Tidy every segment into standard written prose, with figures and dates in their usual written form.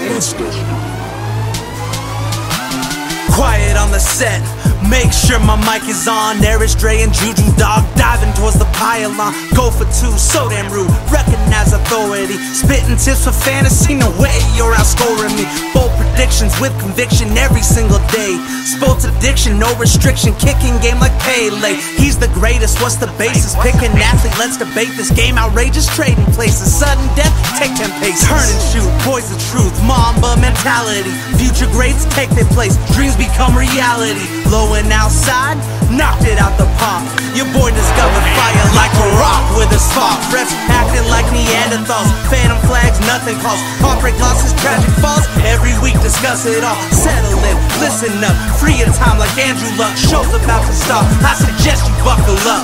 Slumpbuster. Quiet on the set, make sure my mic is on. There is Dre and Ju-Ju, dog, diving towards the pylon. Go for two, so damn rude, recognize authority. Spitting tips for fantasy, no way you're outscoring me. Bold predictions with conviction every single day. Sports addiction, no restriction, kicking game like Pele. He's the greatest, what's the basis? Pick an athlete, let's debate this game. Outrageous, trading places, sudden death, take 10 paces. Turn and shoot, boys the truth, Mamba mentality. Future greats take their place, dreams become reality. Blowing outside, knocked it out the park. Your boy discovered fire like a rock with a spark. Refs acting like Neanderthals, phantom flags, nothing calls. Heartbreak losses, tragic falls. Every week discuss it all. Settle in, listen up. Free your time like Andrew Luck. Show's about to start. I suggest you buckle up.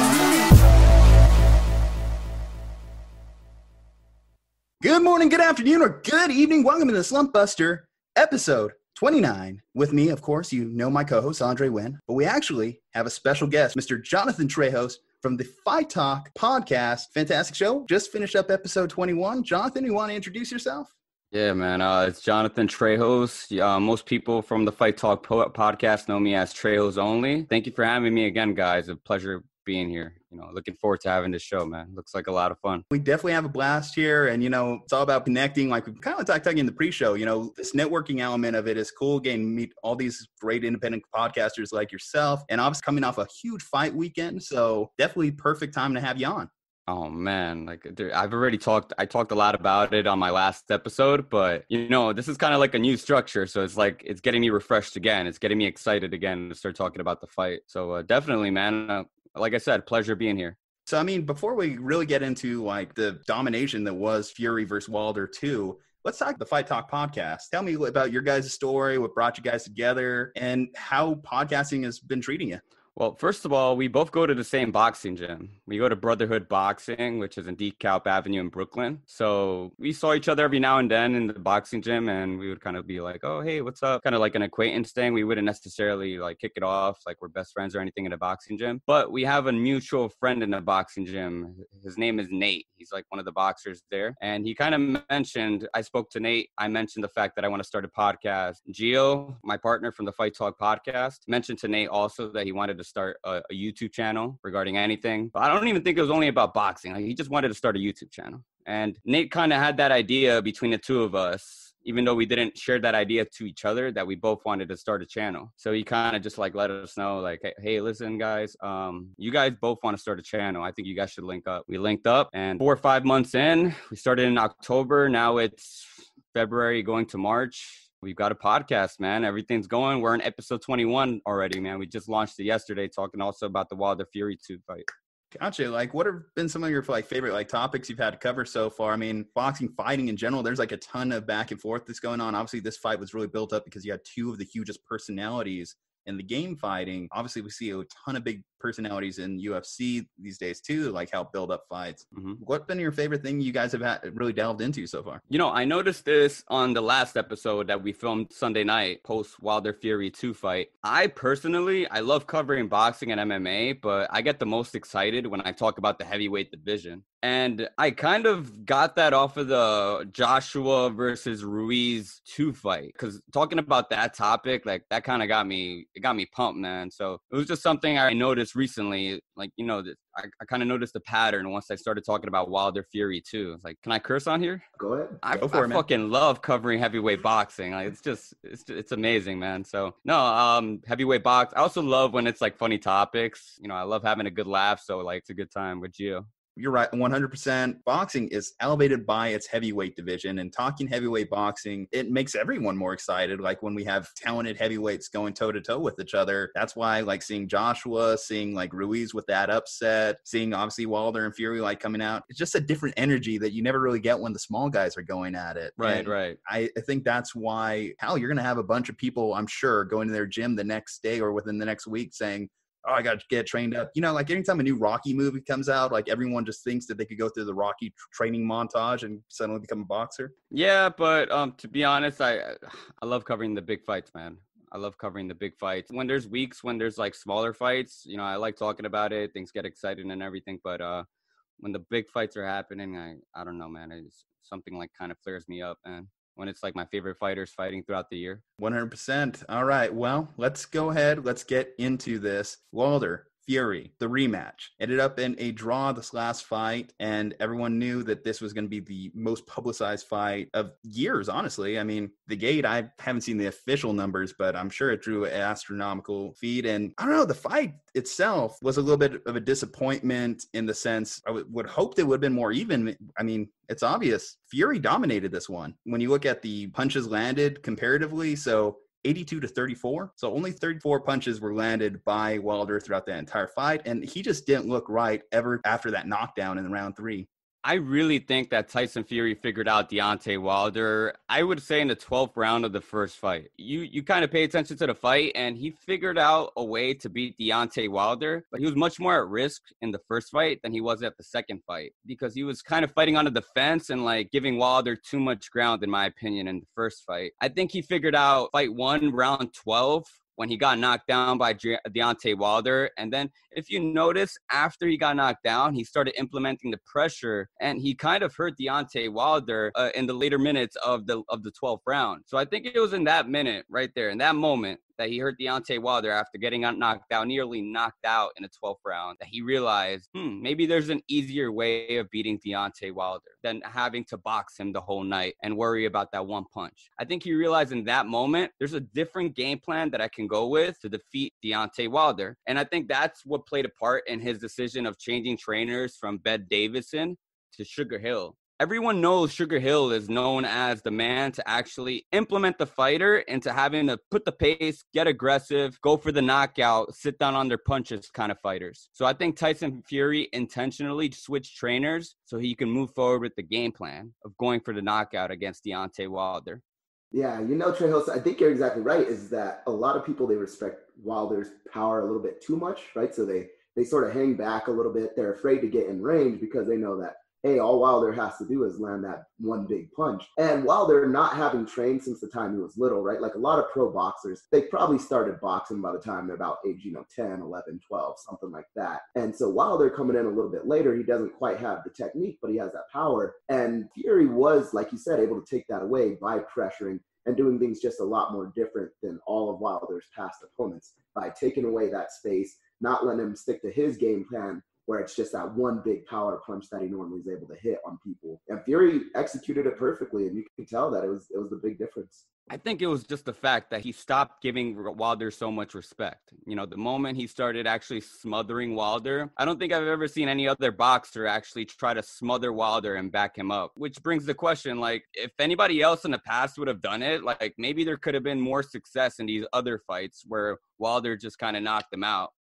Good morning, good afternoon, or good evening. Welcome to the Slumpbuster, episode 29. With me, of course, you know my co-host, Andre Wynn, but we actually have a special guest, Mr. Jonathan Trejos from the Fight Talk podcast. Fantastic show. Just finished up episode 21. Jonathan, you want to introduce yourself? Yeah, man. It's Jonathan Trejos. Most people from the Fight Talk podcast know me as Trejos only. Thank you for having me again, guys. A pleasure being here. Looking forward to having this show, man. Looks like a lot of fun. We definitely have a blast here, and it's all about connecting. Like we kind of talked in the pre-show, this networking element of it is cool. Getting to meet all these great independent podcasters like yourself, and obviously coming off a huge fight weekend, so definitely perfect time to have you on. Oh man, I've already talked. I talked a lot about it on my last episode, but this is kind of like a new structure, so it's getting me refreshed again. It's getting me excited again to start talking about the fight. So definitely, man. Like I said, pleasure being here. So, before we really get into the domination that was Fury versus Wilder 2, let's talk the Fight Talk podcast. Tell me about your guys' story, what brought you guys together, and how podcasting has been treating you. Well, first of all, we both go to the same boxing gym. We go to Brotherhood Boxing, which is in DeKalb Avenue in Brooklyn. So we saw each other every now and then in the boxing gym, and we would kind of be like, oh, hey, what's up? Kind of like an acquaintance thing. We wouldn't necessarily kick it off like we're best friends or anything in a boxing gym. But we have a mutual friend in the boxing gym. His name is Nate. He's one of the boxers there. And he kind of mentioned, I spoke to Nate. I mentioned the fact that I want to start a podcast. Gio, my partner from the Fight Talk podcast, mentioned to Nate also that he wanted to start a YouTube channel regarding anything. But I don't even think it was only about boxing. He just wanted to start a YouTube channel. And Nate kind of had that idea between the two of us, even though we didn't share that idea to each other, that we both wanted to start a channel. So he kind of just let us know hey, listen, guys, you guys both want to start a channel. I think you guys should link up. We linked up, and 4 or 5 months in, we started in October. Now it's February going to March. We've got a podcast, man. Everything's going. We're in episode 21 already, man. We just launched it yesterday, talking also about the Wilder Fury 2 fight. Gotcha. What have been some of your favorite topics you've had to cover so far? Boxing, fighting in general, there's a ton of back and forth that's going on. Obviously, this fight was really built up because you had two of the hugest personalities in the game fighting. Obviously, we see a ton of big personalities in UFC these days too, help build up fights. Mm-hmm. What's been your favorite thing you guys have really delved into so far? I noticed this on the last episode that we filmed Sunday night, post Wilder Fury 2 fight. I love covering boxing and MMA, but I get the most excited when I talk about the heavyweight division. And I kind of got that off of the Joshua versus Ruiz 2 fight, because talking about that topic, that kind of got me pumped, man. So it was just something I noticed recently. I kind of noticed the pattern once I started talking about Wilder Fury 2. It's can I curse on here? Go ahead. I fucking love covering heavyweight boxing. It's amazing, man. So no, heavyweight box. I also love when it's funny topics. I love having a good laugh. So it's a good time with Gio. You're right, 100%. Boxing is elevated by its heavyweight division, and talking heavyweight boxing, it makes everyone more excited. When we have talented heavyweights going toe-to-toe with each other, that's why seeing Joshua, seeing Ruiz with that upset, seeing obviously Wilder and Fury coming out, it's just a different energy that you never really get when the small guys are going at it. Right, right. I think that's why, you're going to have a bunch of people, I'm sure, going to their gym the next day or within the next week saying, oh, I got to get trained up. Anytime a new Rocky movie comes out, everyone just thinks that they could go through the Rocky training montage and suddenly become a boxer. Yeah, but to be honest, I love covering the big fights, man. I love covering the big fights. When there's weeks, when there's smaller fights, I like talking about it. Things get exciting and everything. But when the big fights are happening, I don't know, man. It's something kind of flares me up, man. when it's like my favorite fighters fighting throughout the year. 100%. All right. Well, let's go ahead. Let's get into this. Wilder, Fury, the rematch. Ended up in a draw this last fight, and everyone knew that this was going to be the most publicized fight of years, honestly. I mean, the gate, I haven't seen the official numbers, but I'm sure it drew an astronomical feed. And I don't know, the fight itself was a little bit of a disappointment in the sense I would hope it would have been more even. I mean, it's obvious Fury dominated this one. When you look at the punches landed comparatively, so 82-34. So only 34 punches were landed by Wilder throughout that entire fight. And he just didn't look right ever after that knockdown in round 3. I really think that Tyson Fury figured out Deontay Wilder, I would say in the 12th round of the first fight. You kind of pay attention to the fight, and he figured out a way to beat Deontay Wilder, but he was much more at risk in the first fight than he was at the second fight because he was kind of fighting on the defense and like giving Wilder too much ground, in my opinion, in the first fight. I think he figured out fight 1, round 12, when he got knocked down by Deontay Wilder. And then if you notice, after he got knocked down, he started implementing the pressure, and he kind of hurt Deontay Wilder in the later minutes of the 12th round. So I think it was in that minute right there, in that moment, that he hurt Deontay Wilder after getting knocked out, nearly knocked out in the 12th round, that he realized, maybe there's an easier way of beating Deontay Wilder than having to box him the whole night and worry about that one punch. I think he realized in that moment, there's a different game plan that I can go with to defeat Deontay Wilder. And I think that's what played a part in his decision of changing trainers from Ben Davison to Sugar Hill. Everyone knows Sugar Hill is known as the man to actually implement the fighter into having to put the pace, get aggressive, go for the knockout, sit down on their punches kind of fighters. So I think Tyson Fury intentionally switched trainers so he can move forward with the game plan of going for the knockout against Deontay Wilder. Yeah, Trejos, I think you're exactly right, is that a lot of people, they respect Wilder's power a little bit too much, right? So they sort of hang back a little bit. They're afraid to get in range because they know that, hey, all Wilder has to do is land that one big punch. And Wilder, not having trained since the time he was little, right? Like a lot of pro boxers, they probably started boxing by the time they're about age, 10, 11, 12, something like that. And so Wilder coming in a little bit later, he doesn't quite have the technique, but he has that power. And Fury was, like you said, able to take that away by pressuring and doing things just a lot more different than all of Wilder's past opponents by taking away that space, not letting him stick to his game plan, where it's just that one big power punch that he normally is able to hit on people. And Fury executed it perfectly, and you can tell that it was the big difference. I think it was just the fact that he stopped giving Wilder so much respect. The moment he started actually smothering Wilder, I don't think I've ever seen any other boxer actually try to smother Wilder and back him up, which brings the question, like, if anybody else in the past would have done it, like, maybe there could have been more success in these other fights where Wilder just kind of knocked him out.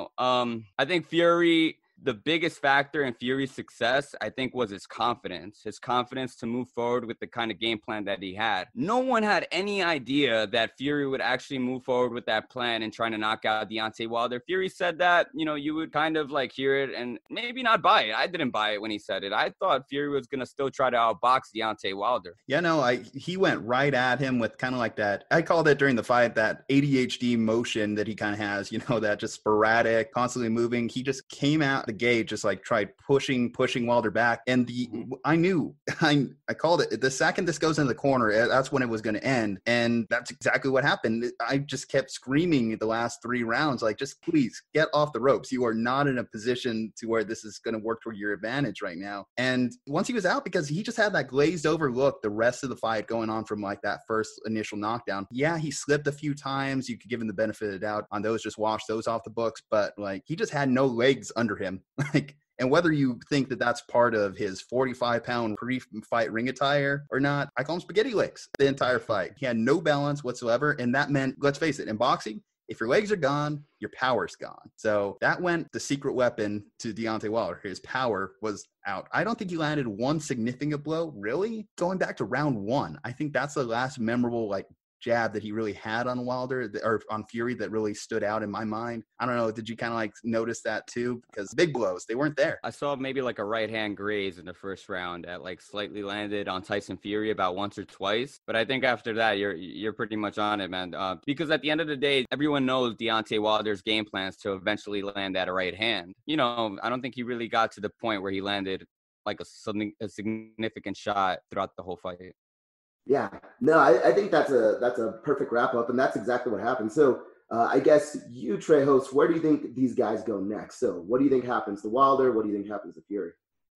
I think Fury, the biggest factor in Fury's success, I think, was his confidence to move forward with the kind of game plan that he had. No one had any idea that Fury would actually move forward with that plan and trying to knock out Deontay Wilder. Fury said that, you would kind of like hear it and maybe not buy it. I didn't buy it when he said it. I thought Fury was going to still try to outbox Deontay Wilder. Yeah, no, he went right at him with kind of like that. I called it during the fight, that ADHD motion that he kind of has, that just sporadic, constantly moving. He just came out the gate, just like tried pushing Wilder back, and I called it. The second this goes into the corner, that's when it was going to end, and that's exactly what happened. I just kept screaming the last 3 rounds, like, just please get off the ropes. You are not in a position to where this is going to work toward your advantage right now. And once he was out, because he just had that glazed over look the rest of the fight going on from like that first initial knockdown. Yeah, he slipped a few times. You could give him the benefit of the doubt on those, just wash those off the books, but like, he just had no legs under him. And whether you think that that's part of his 45-pound pre-fight ring attire or not, I call him spaghetti legs the entire fight. He had no balance whatsoever, and that meant, let's face it, in boxing, if your legs are gone, your power's gone. So that went the secret weapon to Deontay Wilder. His power was out. I don't think he landed one significant blow, really. Going back to round 1, I think that's the last memorable, like, jab that he really had on Wilder, or on Fury, that really stood out in my mind. I don't know. Did you kind of like notice that too? Because big blows, they weren't there. I saw maybe like a right hand graze in the first round that like slightly landed on Tyson Fury about once or twice. But I think after that, you're pretty much on it, man. Because at the end of the day, everyone knows Deontay Wilder's game plans to eventually land at a right hand. I don't think he really got to the point where he landed like a significant shot throughout the whole fight. Yeah, no, I think that's a perfect wrap up, and that's exactly what happened. So I guess you, Trejos, where do you think these guys go next? So what do you think happens to Wilder? What do you think happens to Fury?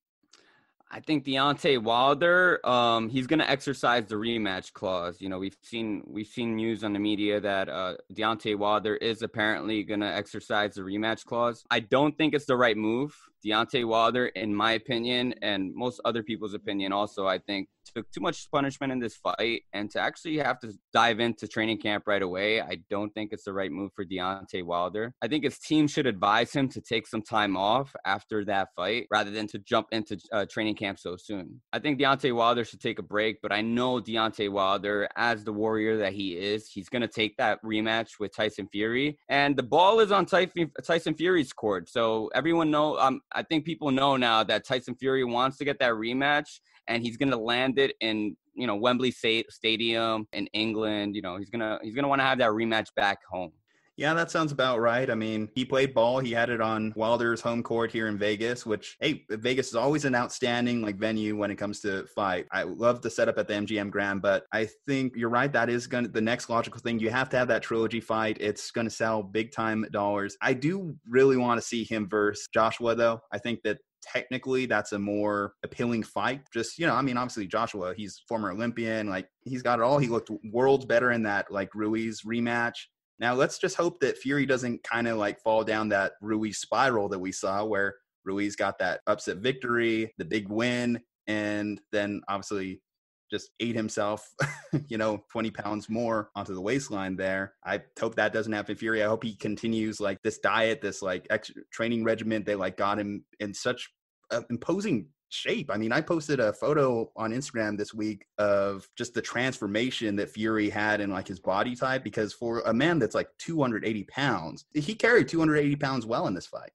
I think Deontay Wilder, he's going to exercise the rematch clause. You know, we've seen news on the media that Deontay Wilder is apparently going to exercise the rematch clause. I don't think it's the right move. Deontay Wilder, in my opinion, and most other people's opinion also, I think, took too much punishment in this fight. And to actually have to dive into training camp right away, I don't think it's the right move for Deontay Wilder. I think his team should advise him to take some time off after that fight rather than to jump into training camp so soon. I think Deontay Wilder should take a break, but I know Deontay Wilder, as the warrior that he is, he's going to take that rematch with Tyson Fury. And the ball is on Tyson Fury's court. So everyone I think people know now that Tyson Fury wants to get that rematch, and he's going to land it in, Wembley Stadium in England. He's going to want to have that rematch back home. Yeah, that sounds about right. I mean, he played ball. He had it on Wilder's home court here in Vegas, which, hey, Vegas is always an outstanding venue when it comes to fight. I love the setup at the MGM Grand, but I think you're right. That is the next logical thing. You have to have that trilogy fight. It's going to sell big time dollars. I do really want to see him versus Joshua, though. I think that technically that's a more appealing fight. Just, obviously Joshua, he's former Olympian. He's got it all. He looked worlds better in that Ruiz rematch. Now, let's just hope that Fury doesn't kind of fall down that Ruiz spiral that we saw, where Ruiz got that upset victory, the big win, and then obviously just ate himself, 20 pounds more onto the waistline there. I hope that doesn't happen to Fury. I hope he continues this diet, this extra training regimen that got him in such imposing shape. I mean, I posted a photo on Instagram this week of just the transformation that Fury had in his body type, because for a man that's 280 pounds, he carried 280 pounds well in this fight.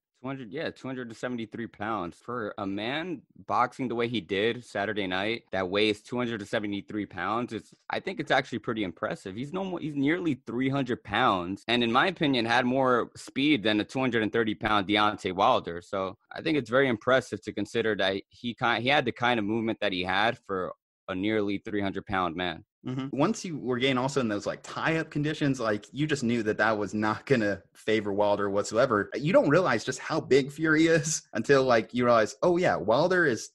273 pounds. For a man boxing the way he did Saturday night, that weighs 273 pounds, I think it's actually pretty impressive. He's nearly 300 pounds, and in my opinion, had more speed than a 230-pound Deontay Wilder. So I think it's very impressive to consider that he had the kind of movement that he had for a nearly 300-pound man. Mm-hmm. Once you were getting also in those tie-up conditions, you just knew that was not going to favor Wilder whatsoever. You don't realize just how big Fury is until you realize, oh yeah, Wilder is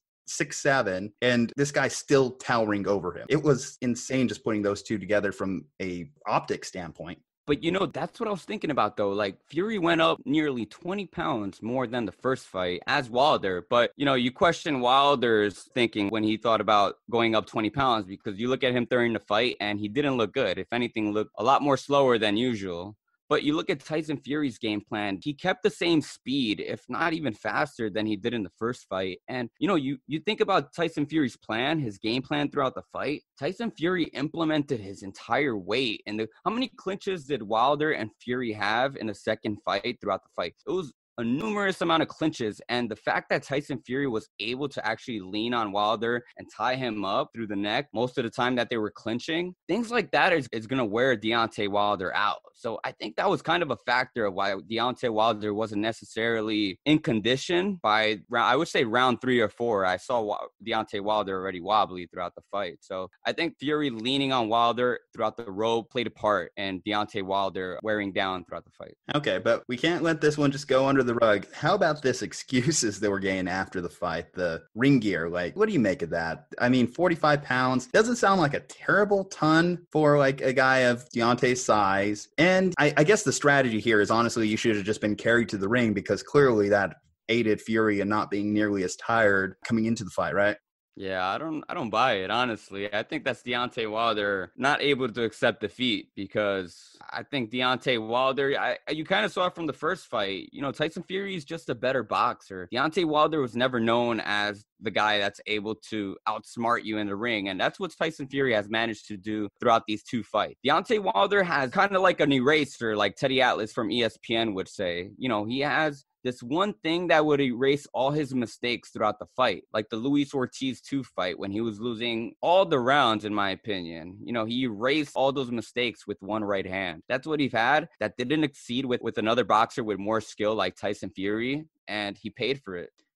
6'7", and this guy's still towering over him. It was insane just putting those two together from a optic standpoint. But, that's what I was thinking about, though. Fury went up nearly 20 pounds more than the first fight as Wilder. But, you question Wilder's thinking when he thought about going up 20 pounds, because you look at him during the fight and he didn't look good. If anything, looked a lot more slower than usual. But you look at Tyson Fury's game plan, he kept the same speed, if not even faster than he did in the first fight. And, you think about Tyson Fury's plan, his game plan throughout the fight. Tyson Fury implemented his entire weight. And how many clinches did Wilder and Fury have in the second fight throughout the fight? It was a numerous amount of clinches, and the fact that Tyson Fury was able to actually lean on Wilder and tie him up through the neck most of the time that they were clinching, things like that is going to wear Deontay Wilder out. So I think that was kind of a factor of why Deontay Wilder wasn't necessarily in condition by, I would say, round 3 or 4. I saw Deontay Wilder already wobbly throughout the fight. So I think Fury leaning on Wilder throughout the road played a part, and Deontay Wilder wearing down throughout the fight. Okay, but we can't let this one just go under the rug. How about this excuses that we're getting after the fight, the ring gear? What do you make of that? I mean, 45 pounds doesn't sound like a terrible ton for a guy of Deontay's size. And I guess the strategy here is, honestly, you should have just been carried to the ring, because clearly that aided Fury in not being nearly as tired coming into the fight, right? Yeah, I don't buy it, honestly. I think that's Deontay Wilder not able to accept defeat, because I think Deontay Wilder, you kind of saw it from the first fight. Tyson Fury is just a better boxer. Deontay Wilder was never known as the guy that's able to outsmart you in the ring, and that's what Tyson Fury has managed to do throughout these 2 fights. Deontay Wilder has kind of like an eraser, like Teddy Atlas from ESPN would say. He has this one thing that would erase all his mistakes throughout the fight, like the Luis Ortiz 2 fight when he was losing all the rounds, in my opinion. He erased all those mistakes with one right hand. That's what he had that didn't exceed with another boxer with more skill like Tyson Fury, and he paid for it.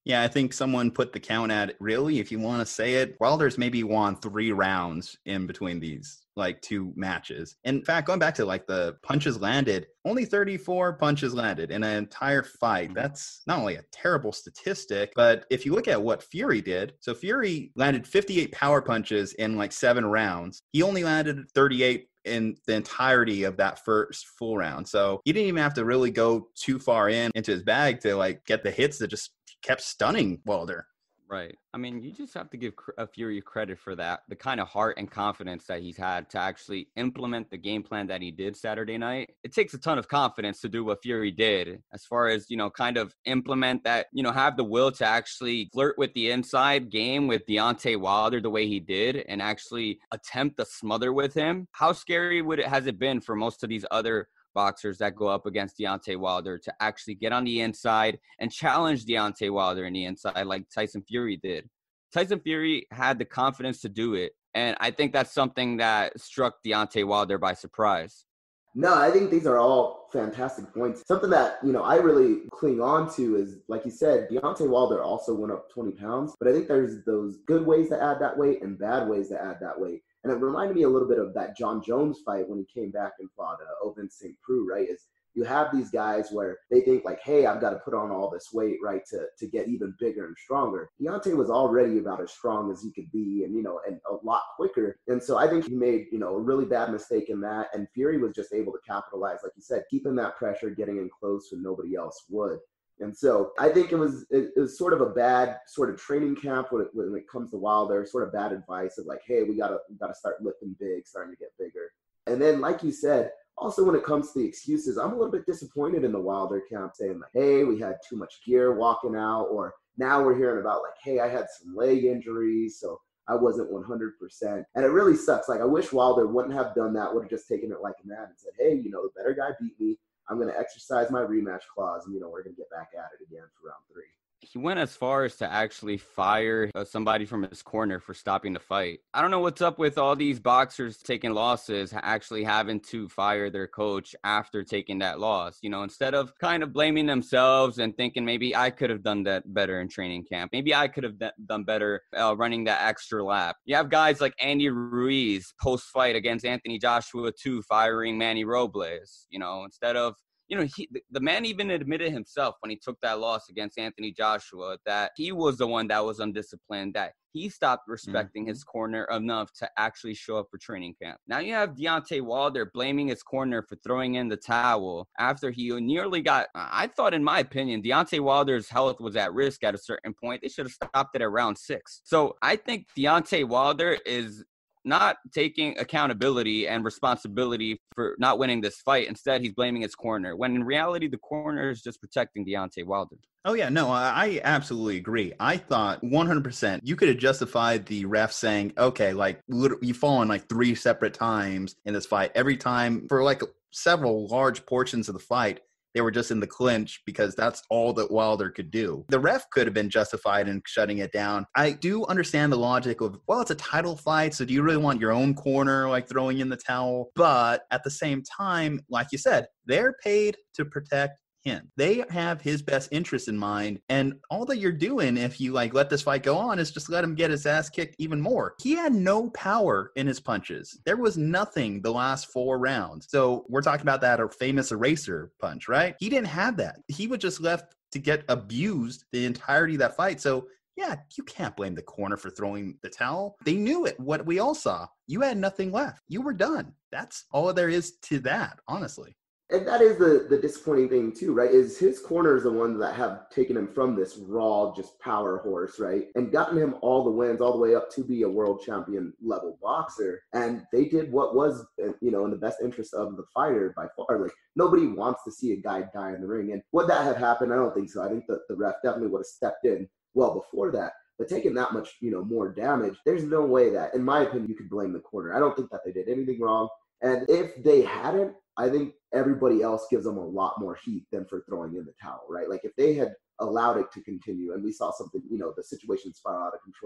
Yeah, I think someone put the count at, really, if you want to say it, Wilder's maybe won 3 rounds in between these, like 2 matches. In fact, going back to like the punches landed, only 34 punches landed in an entire fight. That's not only a terrible statistic, but if you look at what Fury did, so Fury landed 58 power punches in like 7 rounds. He only landed 38 in the entirety of that first full round. So he didn't even have to really go too far into his bag to like get the hits that just kept stunning Wilder. Right. I mean, you just have to give Fury credit for that, the kind of heart and confidence that he's had to actually implement the game plan that he did Saturday night. It takes a ton of confidence to do what Fury did, as far as, kind of implement that, have the will to actually flirt with the inside game with Deontay Wilder the way he did and actually attempt to smother with him. How scary has it been for most of these other boxers that go up against Deontay Wilder to actually get on the inside and challenge Deontay Wilder in the inside like Tyson Fury did? Tyson Fury had the confidence to do it, and I think that's something that struck Deontay Wilder by surprise. No, I think these are all fantastic points. Something that, I really cling on to is, like you said, Deontay Wilder also went up 20 pounds, but I think there's those good ways to add that weight and bad ways to add that weight. And it reminded me a little bit of that John Jones fight when he came back and fought Ovince St. Preux, right? Is you have these guys where they think like, hey, I've got to put on all this weight, right, to get even bigger and stronger. Deontay was already about as strong as he could be and, and a lot quicker. And so I think he made, a really bad mistake in that. And Fury was just able to capitalize, like you said, keeping that pressure, getting in close when nobody else would. And so I think it was sort of a bad sort of training camp when it comes to Wilder, sort of bad advice of like, hey, we gotta start lifting big, starting to get bigger. And then, like you said, also when it comes to the excuses, I'm a little bit disappointed in the Wilder camp saying like, hey, we had too much gear walking out, or now we're hearing about like, hey, I had some leg injuries, so I wasn't 100%. And it really sucks. Like, I wish Wilder wouldn't have done that, would have just taken it like a man and said, hey, the better guy beat me. I'm going to exercise my rematch clause, and, we're going to get back at it again for round 3. He went as far as to actually fire somebody from his corner for stopping the fight. I don't know what's up with all these boxers taking losses, actually having to fire their coach after taking that loss. Instead of kind of blaming themselves and thinking maybe I could have done that better in training camp. Maybe I could have done better running that extra lap. You have guys like Andy Ruiz post-fight against Anthony Joshua too, firing Manny Robles, instead of the man even admitted himself when he took that loss against Anthony Joshua that he was the one that was undisciplined, that he stopped respecting his corner enough to actually show up for training camp. Now you have Deontay Wilder blaming his corner for throwing in the towel after he nearly got, I thought, in my opinion, Deontay Wilder's health was at risk at a certain point. They should have stopped it at round 6. So I think Deontay Wilder is not taking accountability and responsibility for not winning this fight. Instead, he's blaming his corner, when in reality, the corner is just protecting Deontay Wilder. Oh, yeah, no, I absolutely agree. I thought 100% you could have justified the ref saying, okay, like you fallen like 3 separate times in this fight. Every time for like several large portions of the fight, they were just in the clinch because that's all that Wilder could do. The ref could have been justified in shutting it down. I do understand the logic of, well, it's a title fight, so do you really want your own corner like throwing in the towel? But at the same time, like you said, they're paid to protect him. They have his best interest in mind, and all that you're doing if you like let this fight go on is just let him get his ass kicked even more. He had no power in his punches. There was nothing the last 4 rounds. So we're talking about that famous eraser punch, right? He didn't have that. He was just left to get abused the entirety of that fight. So yeah, you can't blame the corner for throwing the towel. They knew it, what we all saw. You had nothing left. You were done. That's all there is to that, honestly. And that is the disappointing thing too, right? Is his corners the ones that have taken him from this raw, just power horse, right? And gotten him all the wins, all the way up to be a world champion level boxer. And they did what was, in the best interest of the fighter by far. Like, nobody wants to see a guy die in the ring. And would that have happened? I don't think so. I think that the ref definitely would have stepped in well before that. But taking that much, more damage, there's no way that, in my opinion, you could blame the corner. I don't think that they did anything wrong. And if they hadn't, I think everybody else gives them a lot more heat than for throwing in the towel, right? Like, if they had allowed it to continue and we saw something, the situation spiral out of control,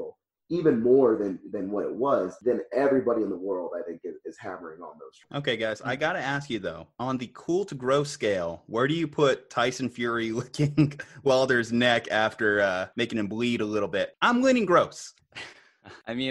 even more than what it was, then everybody in the world, I think, is hammering on those. Okay, guys, I got to ask you, though, on the cool to gross scale, where do you put Tyson Fury licking Wilder's neck after making him bleed a little bit? I'm leaning gross. I mean,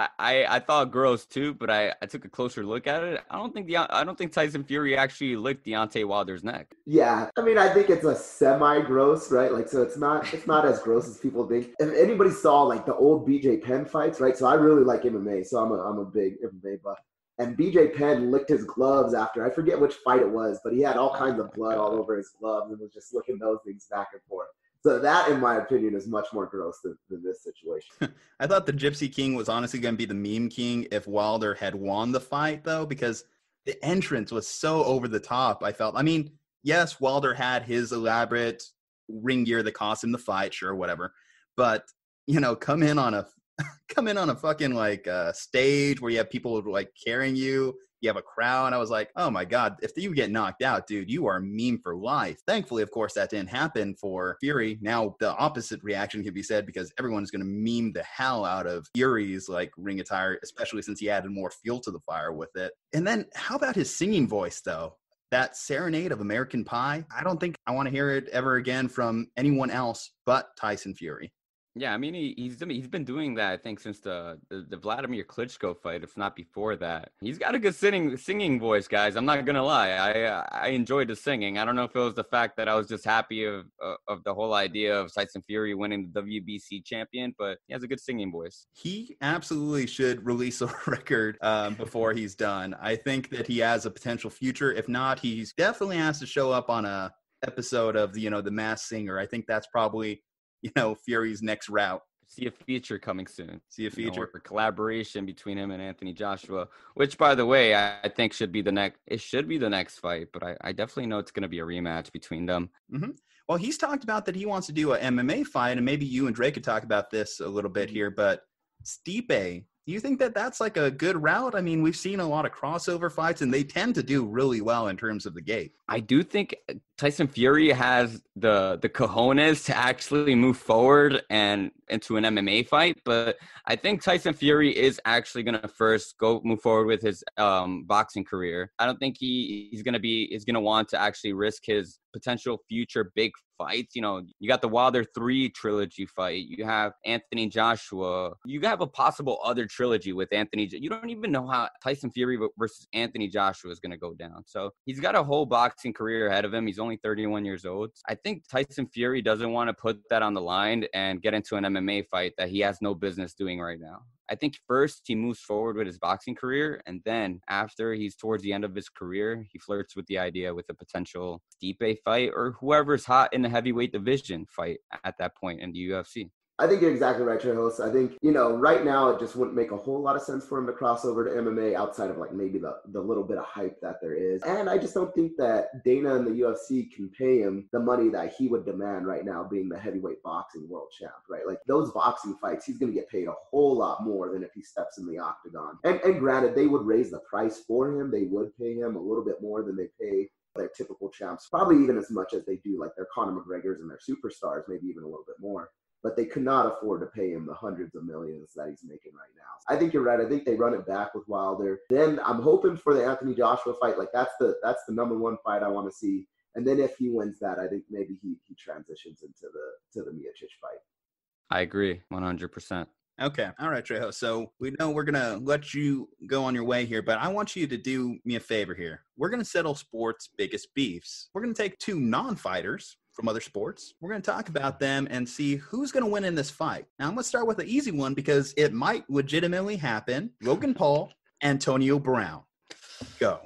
I thought gross too, but I took a closer look at it. I don't think Tyson Fury actually licked Deontay Wilder's neck. Yeah, I mean, I think it's a semi-gross, right? Like, so it's not as gross as people think. If anybody saw like the old BJ Penn fights, right? So I really like MMA, so I'm a big MMA buff. And BJ Penn licked his gloves after, I forget which fight it was, but he had all kinds of blood all over his gloves and was just licking those things back and forth. So that, in my opinion, is much more gross than this situation. I thought the Gypsy King was honestly going to be the meme king if Wilder had won the fight, though, because the entrance was so over the top, I felt. I mean, yes, Wilder had his elaborate ring gear that cost him the fight, sure, whatever. But, come in on a fucking like stage where you have people like carrying you. You have a crowd. I was like, oh my God, if you get knocked out, dude, you are meme for life. Thankfully, of course, that didn't happen for Fury. Now the opposite reaction can be said because everyone's going to meme the hell out of Fury's like ring attire, especially since he added more fuel to the fire with it. And then how about his singing voice though? That serenade of American Pie, I don't think I want to hear it ever again from anyone else but Tyson Fury. Yeah, I mean, he's been doing that, I think, since the Vladimir Klitschko fight, if not before that. He's got a good singing voice, guys. I'm not going to lie. I enjoyed the singing. I don't know if it was the fact that I was just happy of the whole idea of Tyson Fury winning the WBC champion, but he has a good singing voice. He absolutely should release a record before he's done. I think that he has a potential future. If not, he's definitely has to show up on a episode of the Masked Singer. I think that's probably Fury's next route. See a feature coming soon. See a feature. Or collaboration between him and Anthony Joshua, which, by the way, I think should be the next. It should be the next fight, but I definitely know it's going to be a rematch between them. Mm-hmm. Well, he's talked about that he wants to do a MMA fight, and maybe you and Dre could talk about this a little bit here. But Stipe, do you think that that's like a good route? I mean, we've seen a lot of crossover fights, and they tend to do really well in terms of the gate. I do think Tyson Fury has the cojones to actually move forward and into an MMA fight, but I think Tyson Fury is actually going to first move forward with his boxing career. I don't think he's going to want to actually risk his potential future big fights. You got the Wilder 3 trilogy fight. You have Anthony Joshua. You have a possible other trilogy with Anthony. You don't even know how Tyson Fury versus Anthony Joshua is going to go down. So he's got a whole boxing career ahead of him. He's only 31 years old. I think Tyson Fury doesn't want to put that on the line and get into an MMA fight that he has no business doing right now. I think first he moves forward with his boxing career, and then after he's towards the end of his career, he flirts with the idea with a potential Stipe fight or whoever's hot in the heavyweight division fight at that point in the UFC. I think you're exactly right, Trejos. I think, right now it just wouldn't make a whole lot of sense for him to cross over to MMA outside of like maybe the little bit of hype that there is. And I just don't think that Dana and the UFC can pay him the money that he would demand right now being the heavyweight boxing world champ, right? Like those boxing fights, he's going to get paid a whole lot more than if he steps in the octagon. And granted, they would raise the price for him. They would pay him a little bit more than they pay their typical champs, probably even as much as they do like their Conor McGregors and their superstars, maybe even a little bit more. But they could not afford to pay him the hundreds of millions that he's making right now. I think you're right. I think they run it back with Wilder. Then I'm hoping for the Anthony Joshua fight. Like that's the number one fight I want to see. And then if he wins that, I think maybe he transitions into the Miocic fight. I agree 100%. Okay. All right, Trejo. So we know we're going to let you go on your way here, but I want you to do me a favor here. We're going to settle sports' biggest beefs. We're going to take 2 non-fighters from other sports. We're going to talk about them and see who's going to win in this fight. Now, I'm going to start with an easy one because it might legitimately happen. Logan Paul, Antonio Brown. Go.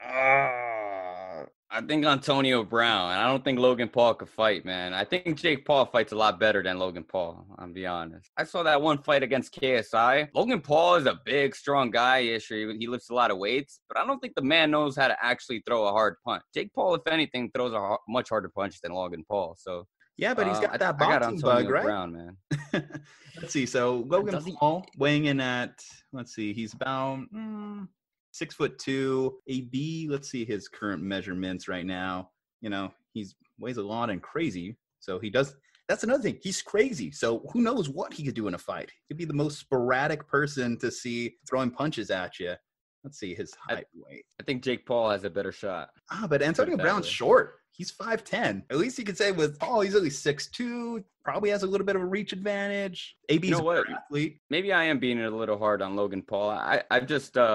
I think Antonio Brown. I don't think Logan Paul could fight, man. I think Jake Paul fights a lot better than Logan Paul, I'll be honest. I saw that one fight against KSI. Logan Paul is a big, strong guy. Sure, he lifts a lot of weights, but I don't think the man knows how to actually throw a hard punch. Jake Paul, if anything, throws a much harder punch than Logan Paul. So yeah, but he's got that boxing bug, right? Brown, man. Let's see. So Logan Paul weighing in at, he's about 6'2". AB, let's see his current measurements right now. He's weighs a lot and crazy. So he does That's another thing. He's crazy. So who knows what he could do in a fight? He could be the most sporadic person to see throwing punches at you. Let's see his height weight. I think Jake Paul has a better shot. But Antonio Brown's short. He's 5'10". At least you could say with Paul, he's only 6'2". Probably has a little bit of a reach advantage. AB's a better athlete. Maybe I am being a little hard on Logan Paul. I've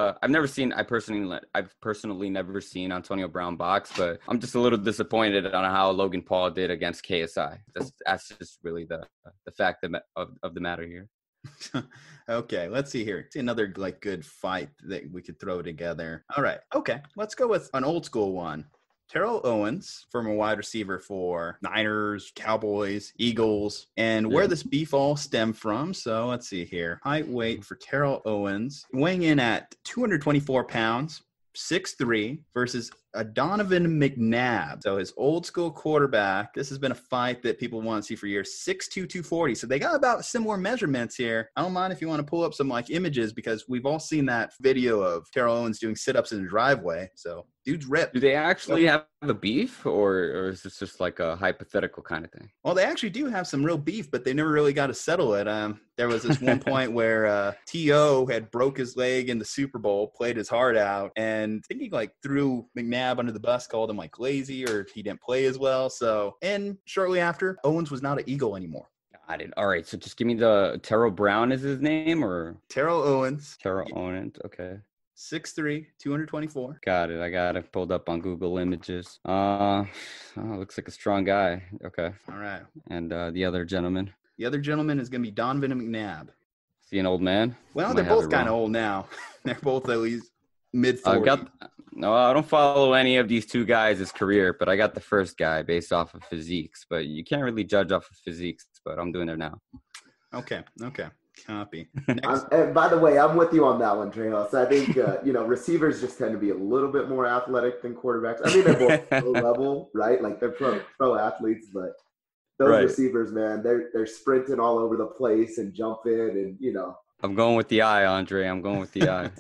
personally never seen Antonio Brown box, but I'm just a little disappointed on how Logan Paul did against KSI. That's just really the fact of the matter here. Okay, let's see here. See another like good fight that we could throw together. All right. Okay, let's go with an old school one. Terrell Owens, former wide receiver for Niners, Cowboys, Eagles, and where this beef all stemmed from. So let's see here. Height weight for Terrell Owens, weighing in at 224 pounds, 6'3", versus a Donovan McNabb. So his old school quarterback. This has been a fight that people want to see for years. 6'2", 240. So they got about similar measurements here. I don't mind if you want to pull up some like images because we've all seen that video of Terrell Owens doing sit-ups in the driveway. So dude's ripped. Do they actually have a beef or is this just like a hypothetical kind of thing? Well, they actually do have some real beef, but they never really got to settle it. There was this one point where T.O. had broke his leg in the Super Bowl, played his heart out, and I think he like threw McNabb under the bus, called him like lazy or he didn't play as well. So, and shortly after, Owens was not an Eagle anymore. Got it. All right, so just give me the Terrell Brown is his name or? Terrell Owens. Terrell Owens, okay. 6'3", 224. Got it. I got it pulled up on Google Images. Looks like a strong guy. Okay. All right. And the other gentleman? The other gentleman is going to be Donovan McNabb. Is he an old man? Well, they're both kind of old now. They're both at least mid-40s. I don't follow any of these two guys' career, but I got the first guy based off of physiques. But you can't really judge off of physiques, but I'm doing it now. Okay. Copy. And by the way, I'm with you on that one, Trejos. I think, receivers just tend to be a little bit more athletic than quarterbacks. I mean, they're both low level, right? Like they're pro athletes, but those receivers, man, they're sprinting all over the place and jumping and, I'm going with the eye, Andre. I'm going with the eye.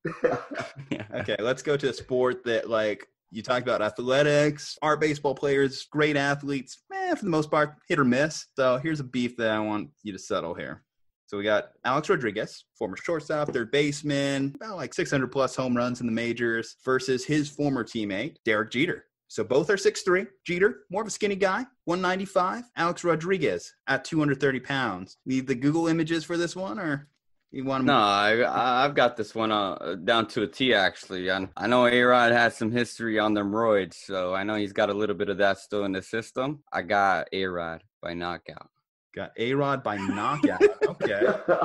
Okay, let's go to a sport that, like, you talk about athletics. Our baseball players, great athletes, for the most part, hit or miss. So here's a beef that I want you to settle here. So we got Alex Rodriguez, former shortstop, third baseman, about like 600-plus home runs in the majors, versus his former teammate, Derek Jeter. So both are 6'3". Jeter, more of a skinny guy, 195. Alex Rodriguez at 230 pounds. Need the Google images for this one, or you want to? No, I've got this one down to a T, actually. I know A-Rod has some history on them roids, so I know he's got a little bit of that still in the system. I got A-Rod by knockout. Got A-Rod by knockout. Okay.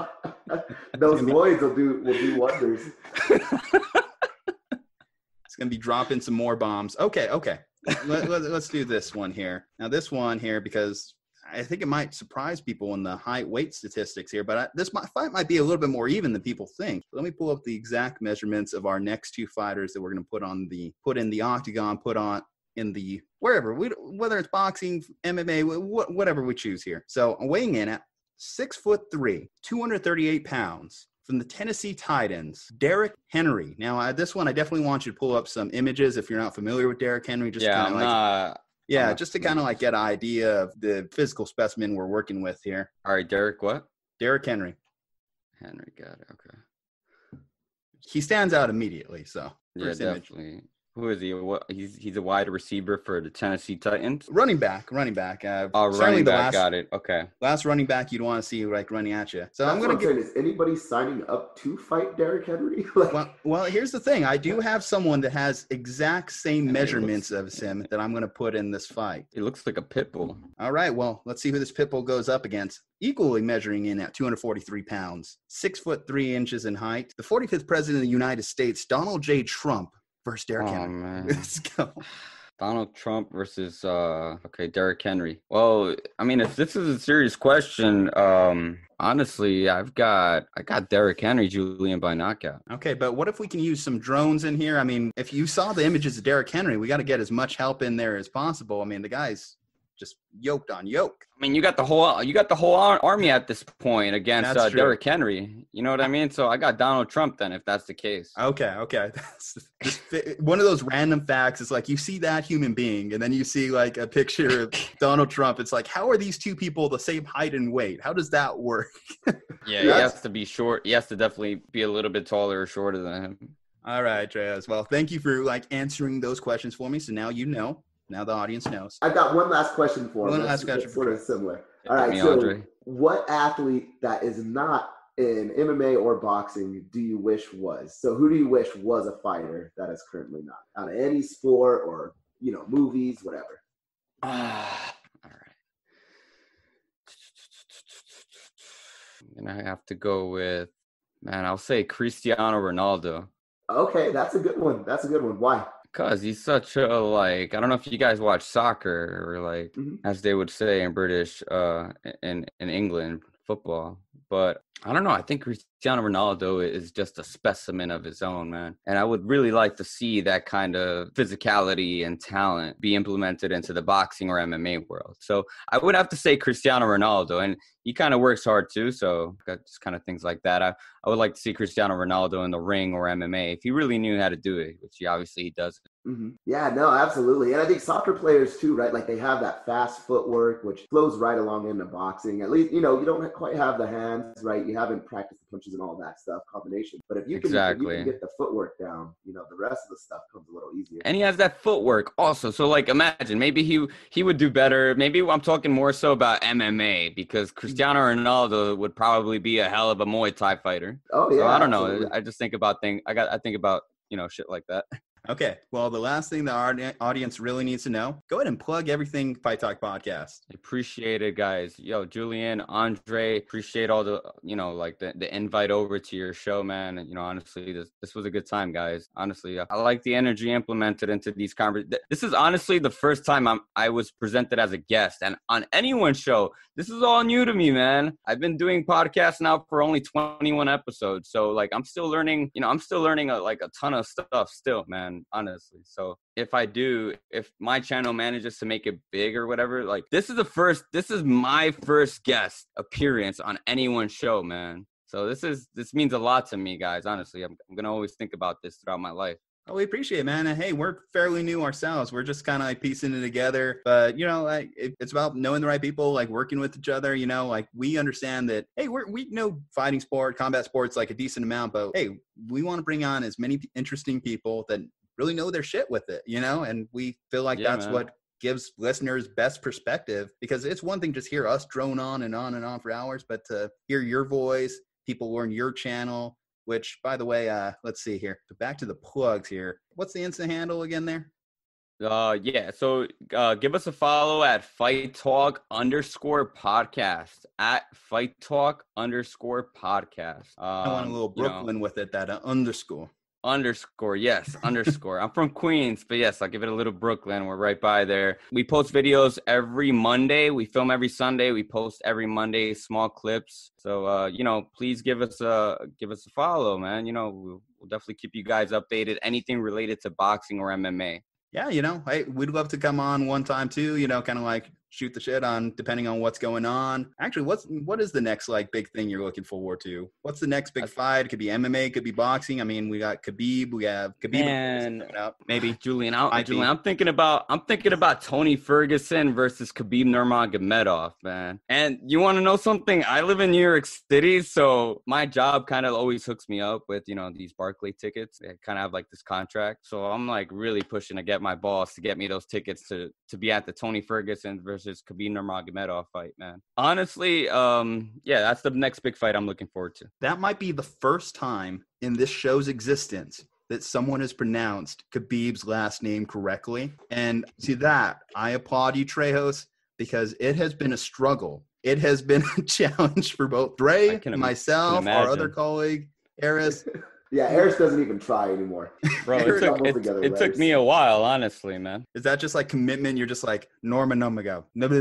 Those roids will do wonders. It's going to be dropping some more bombs. Okay. Let's do this one here. Now, this one here, because I think it might surprise people in the height weight statistics here, but this fight might be a little bit more even than people think. Let me pull up the exact measurements of our next two fighters that we're going to put in the octagon, put on in the wherever, whether it's boxing, MMA, whatever we choose here. So I'm weighing in at 6'3", 238 pounds. From the Tennessee Titans, Derrick Henry. Now, this one, I definitely want you to pull up some images if you're not familiar with Derrick Henry. Just to kind of like get an idea of the physical specimen we're working with here. All right, Derrick what? Derrick Henry. Henry, got it. Okay. He stands out immediately, so. Yeah, definitely. Who is he? He's a wide receiver for the Tennessee Titans. Running back. Running back. Got it. Okay. Last running back you'd want to see like running at you. So I'm going to get. Is anybody signing up to fight Derrick Henry? well, here's the thing. I do have someone that has exact same measurements of him that I'm going to put in this fight. It looks like a pit bull. All right. Well, let's see who this pit bull goes up against. Equally measuring in at 243 pounds, 6'3" in height. The 45th president of the United States, Donald J. Trump. Versus Derrick Henry. Man. Let's go. Donald Trump versus Derrick Henry. Well, I mean, if this is a serious question, honestly, I got Derrick Henry, Julian, by knockout. Okay, but what if we can use some drones in here? I mean, if you saw the images of Derrick Henry, we got to get as much help in there as possible. I mean, the guy's just yoked on yoke. I mean, you got the whole army at this point against Derrick Henry. You know what I mean? So I got Donald Trump then, if that's the case. Okay. That's just one of those random facts. It's like you see that human being, and then you see like a picture of Donald Trump. It's like, how are these two people the same height and weight? How does that work? Yeah, he has to be short. He has to definitely be a little bit taller or shorter than him. All right, Trejos. Well, thank you for like answering those questions for me. So now you know. Now the audience knows. I've got one last question for him. One last question. Sort of similar. All right, so what athlete that is not in MMA or boxing do you wish was? So who do you wish was a fighter that is currently not? Out of any sport or, movies, whatever. All right. I'm going to have to go with, I'll say Cristiano Ronaldo. Okay, that's a good one. Why? Because he's such a, I don't know if you guys watch soccer or as they would say in British, in England, football. But I don't know. I think Cristiano Ronaldo is just a specimen of his own, man. And I would really like to see that kind of physicality and talent be implemented into the boxing or MMA world. So I would have to say Cristiano Ronaldo. And he kind of works hard too. So just kind of things like that. I would like to see Cristiano Ronaldo in the ring or MMA if he really knew how to do it, which he doesn't. Mm-hmm. Yeah, no, absolutely. And I think soccer players too, right? Like they have that fast footwork, which flows right along into boxing. At least, you don't quite have the hands, right? You haven't practiced the punches and all that stuff, combination. But if you can get the footwork down, the rest of the stuff comes a little easier. And he has that footwork also. So imagine maybe he would do better. Maybe I'm talking more so about MMA because Cristiano Ronaldo would probably be a hell of a Muay Thai fighter. Oh yeah. So I don't absolutely. know. I just think about I think about shit like that. Okay. Well, the last thing the audience really needs to know, go ahead and plug everything Fight Talk Podcast. Appreciate it, guys. Yo, Julian, Andre, appreciate all the, the invite over to your show, man. And, honestly, this was a good time, guys. Honestly, I like the energy implemented into these conversations. This is honestly the first time I was presented as a guest. And on anyone's show, this is all new to me, man. I've been doing podcasts now for only 21 episodes. So, I'm still learning, a ton of stuff still, man. Honestly. So if my channel manages to make it big or whatever, this is my first guest appearance on anyone's show, man. So this means a lot to me, guys. Honestly, I'm going to always think about this throughout my life. Oh, we appreciate it, man. And hey, we're fairly new ourselves. We're just kind of piecing it together. But, it's about knowing the right people, working with each other, we understand that, hey, we know fighting sport, combat sports, a decent amount. But, hey, we want to bring on as many interesting people that really know their shit with it, and we feel like that's what gives listeners best perspective, because it's one thing just hear us drone on and on and on for hours, but to hear your voice, people learn your channel, which, by the way, let's see here. Back to the plugs here. What's the Insta handle again there? Yeah. So give us a follow at Fight Talk _podcast at Fight Talk _podcast. I want a little Brooklyn with it, that underscore. Yes, underscore. I'm from Queens, but yes, I'll give it a little Brooklyn. We're right by there. We post videos every Monday. We film every Sunday. We post every Monday, small clips. So, please give us a follow, man. We'll definitely keep you guys updated. Anything related to boxing or MMA. Yeah, hey, we'd love to come on one time too, kind of shoot the shit on depending on what's going on. Actually, what is the next big thing you're looking forward to? What's the next big fight? It could be MMA, it could be boxing. I mean, we got Khabib, we have Khabib coming up. Maybe Julian, I'm thinking about Tony Ferguson versus Khabib Nurmagomedov, man. And you want to know something? I live in New York City, so my job kind of always hooks me up with these Barclay tickets. I kind of have this contract, so I'm really pushing to get my boss to get me those tickets to be at the Tony Ferguson versus Khabib Nurmagomedov fight, man. Honestly, that's the next big fight I'm looking forward to. That might be the first time in this show's existence that someone has pronounced Khabib's last name correctly. And to that, I applaud you, Trejos, because it has been a struggle. It has been a challenge for both Dre, myself, our other colleague, Harris. Yeah, Harris doesn't even try anymore. Bro, it took me a while, honestly, man. Is that just commitment? You're just Norma Numago.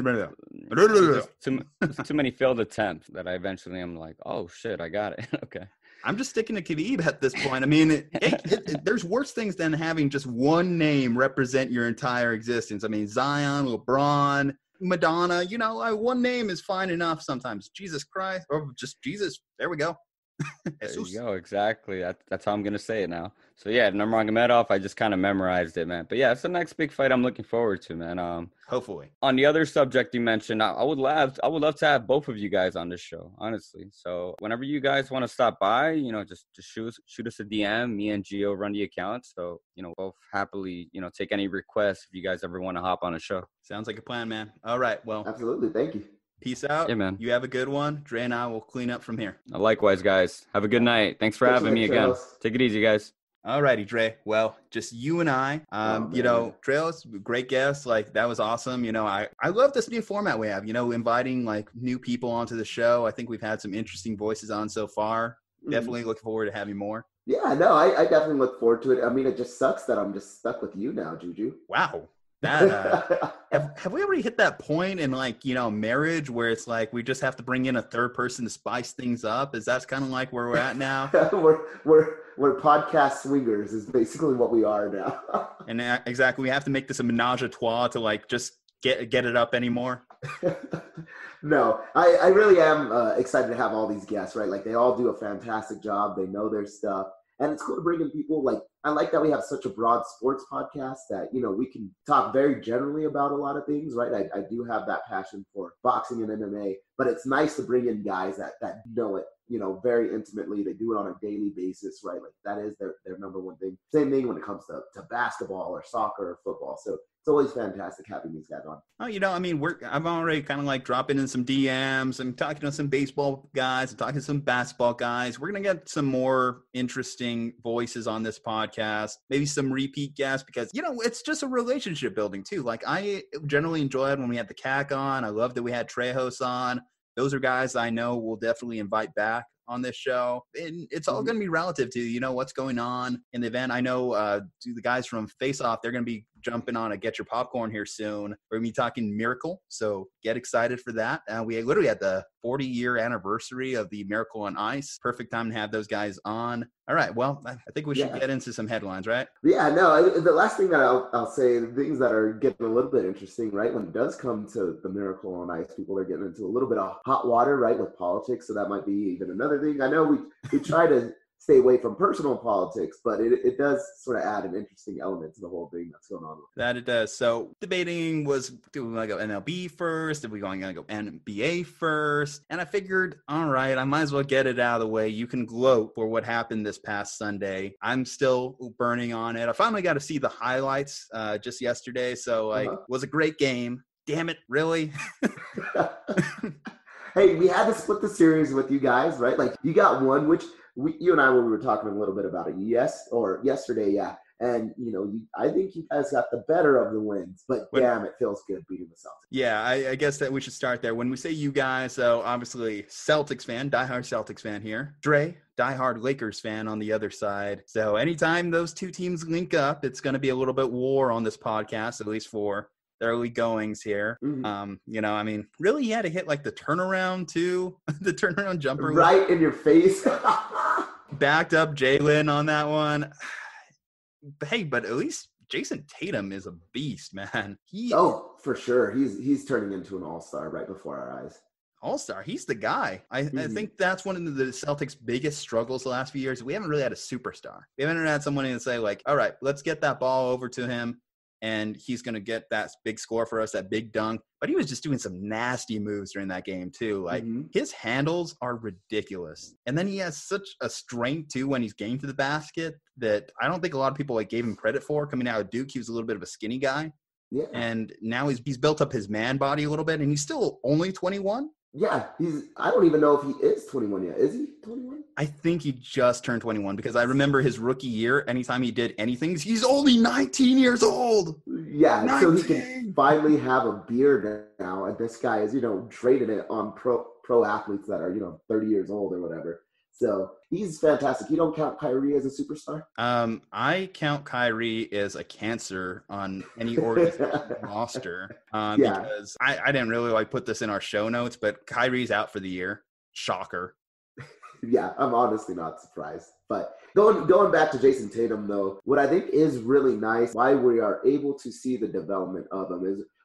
Too many failed attempts that I eventually am oh shit, I got it. Okay. I'm just sticking to Khabib at this point. I mean, there's worse things than having just one name represent your entire existence. I mean, Zion, LeBron, Madonna, one name is fine enough sometimes. Jesus Christ, or just Jesus. There we go. There you go. Exactly. That's how I'm going to say it now. So, yeah, Nurmagomedov, I just kind of memorized it, man. But, yeah, it's the next big fight I'm looking forward to, man. Hopefully. On the other subject you mentioned, I would love to have both of you guys on this show, honestly. So, whenever you guys want to stop by, just shoot us a DM. Me and Gio run the account. So, we'll happily, take any requests if you guys ever want to hop on a show. Sounds like a plan, man. All right. Well, absolutely. Thank you. Peace out. Yeah, man. You have a good one. Dre and I will clean up from here. Likewise, guys. Have a good night. Thanks for having me again. Take it easy, guys. All righty, Dre. Well, just you and I. Trejos, great guest. Like, that was awesome. I love this new format we have, inviting like new people onto the show. I think we've had some interesting voices on so far. Definitely looking forward to having more. Yeah, no, I definitely look forward to it. I mean, it just sucks that I'm just stuck with you now, Ju-Ju. Wow. That have we already hit that point in marriage where it's like we just have to bring in a third person to spice things up? Is that kind of like where we're at now? we're podcast swingers is basically what we are now. And exactly, we have to make this a menage a trois to like just get it up anymore. No, I really am excited to have all these guests, right? Like, they all do a fantastic job. They know their stuff. And it's cool to bring in people like, I like that we have such a broad sports podcast that, we can talk very generally about a lot of things, right? I do have that passion for boxing and MMA, but it's nice to bring in guys that know it, very intimately. They do it on a daily basis, right? Like, that is their number one thing. Same thing when it comes to basketball or soccer or football. So it's always fantastic having these guys on. Oh, I'm already kind of like dropping in some DMs. I'm talking to some baseball guys. I'm talking to some basketball guys. We're going to get some more interesting voices on this podcast, maybe some repeat guests, because, it's just a relationship building too. Like, I generally enjoyed when we had the CAC on. I love that we had Trejos on. Those are guys I know we'll definitely invite back on this show. And it's all going to be relative to, what's going on in the event. I know the guys from Face Off, they're going to be jumping on a Get Your Popcorn here soon. We're going to be talking Miracle, so get excited for that. We literally had the 40-year anniversary of the Miracle on Ice. Perfect time to have those guys on. All right, well, I think we should get into some headlines, right? Yeah, no, the last thing that I'll say, the things that are getting a little bit interesting, right? When it does come to the Miracle on Ice, people are getting into a little bit of hot water, right, with politics, so that might be even another thing. I know we try to stay away from personal politics, but it does sort of add an interesting element to the whole thing that's going on. That it does. So debating was, do we want to go MLB first? Are we going to go NBA first? And I figured, all right, I might as well get it out of the way. You can gloat for what happened this past Sunday. I'm still burning on it. I finally got to see the highlights just yesterday. So it was a great game. Damn it, really? Hey, we had to split the series with you guys, right? Like, you got one, which you and I were talking a little bit about it yesterday, yeah. And, I think you guys got the better of the wins, but damn, it feels good beating the Celtics. Yeah, I guess that we should start there. When we say you guys, so obviously Celtics fan, diehard Celtics fan here. Dre, diehard Lakers fan on the other side. So anytime those two teams link up, it's going to be a little bit war on this podcast, at least for the early goings here. Mm-hmm. Really, he had to hit like the turnaround too, the turnaround jumper. Right in your face. Backed up Jalen on that one. Hey, but at least Jason Tatum is a beast, man. For sure. He's turning into an all-star right before our eyes. All-star. He's the guy. I think that's one of the Celtics' biggest struggles the last few years. We haven't really had a superstar. We haven't had someone to say like, all right, let's get that ball over to him, and he's going to get that big score for us, that big dunk. But he was just doing some nasty moves during that game, too. Like, his handles are ridiculous. And then he has such a strength, too, when he's getting to the basket that I don't think a lot of people gave him credit for. Coming out of Duke, he was a little bit of a skinny guy. Yeah. And now he's built up his man body a little bit, and he's still only 21. Yeah, I don't even know if he is 21 yet. Is he 21? I think he just turned 21 because I remember his rookie year, anytime he did anything, he's only 19 years old. Yeah, 19. So he can finally have a beard now. And this guy is, traded it on pro athletes that are, 30 years old or whatever. So he's fantastic. You don't count Kyrie as a superstar? I count Kyrie as a cancer on any organization roster because I didn't really put this in our show notes, but Kyrie's out for the year. Shocker. Yeah, I'm honestly not surprised. But going back to Jason Tatum, though, what I think is really nice, why we are able to see the development of him is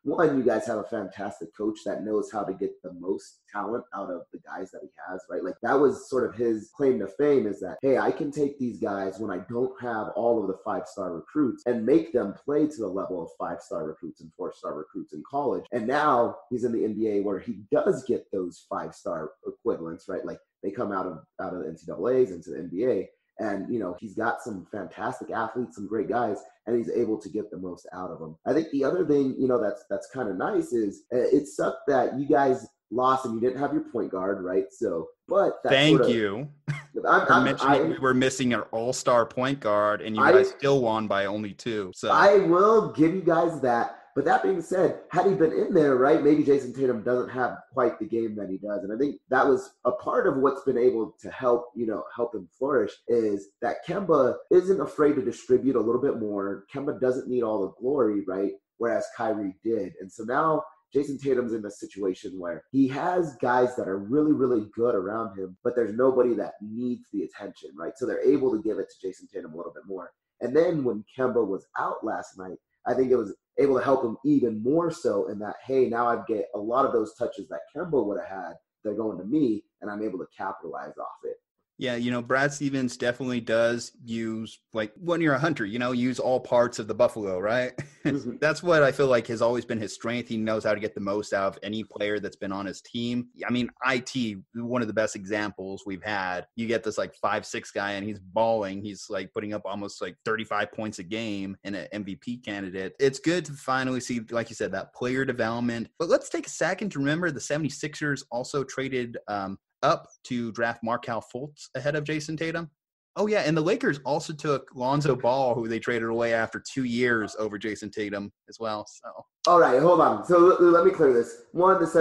one, you guys have a fantastic coach that knows how to get the most talent out of the guys that he has, right? Like that was sort of his claim to fame, is that, hey, I can take these guys when I don't have all of the 5-star recruits and make them play to the level of 5-star recruits and 4-star recruits in college. And now he's in the NBA where he does get those 5-star equivalents, right? Like they come out of the NCAAs into the NBA. And, you know, he's got some fantastic athletes, some great guys, and he's able to get the most out of them. I think the other thing, you know, that's kind of nice is it sucked that you guys lost and you didn't have your point guard, right? So, but thank you for mentioning we were missing an all-star point guard, and you guys still won by only 2. So I will give you guys that. But that being said, had he been in there, right, maybe Jason Tatum doesn't have quite the game that he does. And I think that was a part of what's been able to help him flourish, is that Kemba isn't afraid to distribute a little bit more. Kemba doesn't need all the glory, right, whereas Kyrie did. And so now Jason Tatum's in a situation where he has guys that are really, really good around him, but there's nobody that needs the attention, right? So they're able to give it to Jason Tatum a little bit more. And then when Kemba was out last night, I think it was able to help him even more so in that, hey, now I get a lot of those touches that Kemba would have had. They're going to me, and I'm able to capitalize off it. Yeah, you know, Brad Stevens definitely does use, like, when you're a hunter, you know, use all parts of the buffalo, right? Mm-hmm. That's what I feel like has always been his strength. He knows how to get the most out of any player that's been on his team. I mean, IT, one of the best examples we've had. You get this, like, 5'6" guy, and he's balling. He's, like, putting up almost, like, 35 points a game and an MVP candidate. It's good to finally see, like you said, that player development. But let's take a second to remember the 76ers also traded up to draft Markelle Fultz ahead of Jason Tatum. Oh, yeah, and the Lakers also took Lonzo Ball, who they traded away after 2 years over Jason Tatum as well. So, all right, hold on. So let me clear this. One, the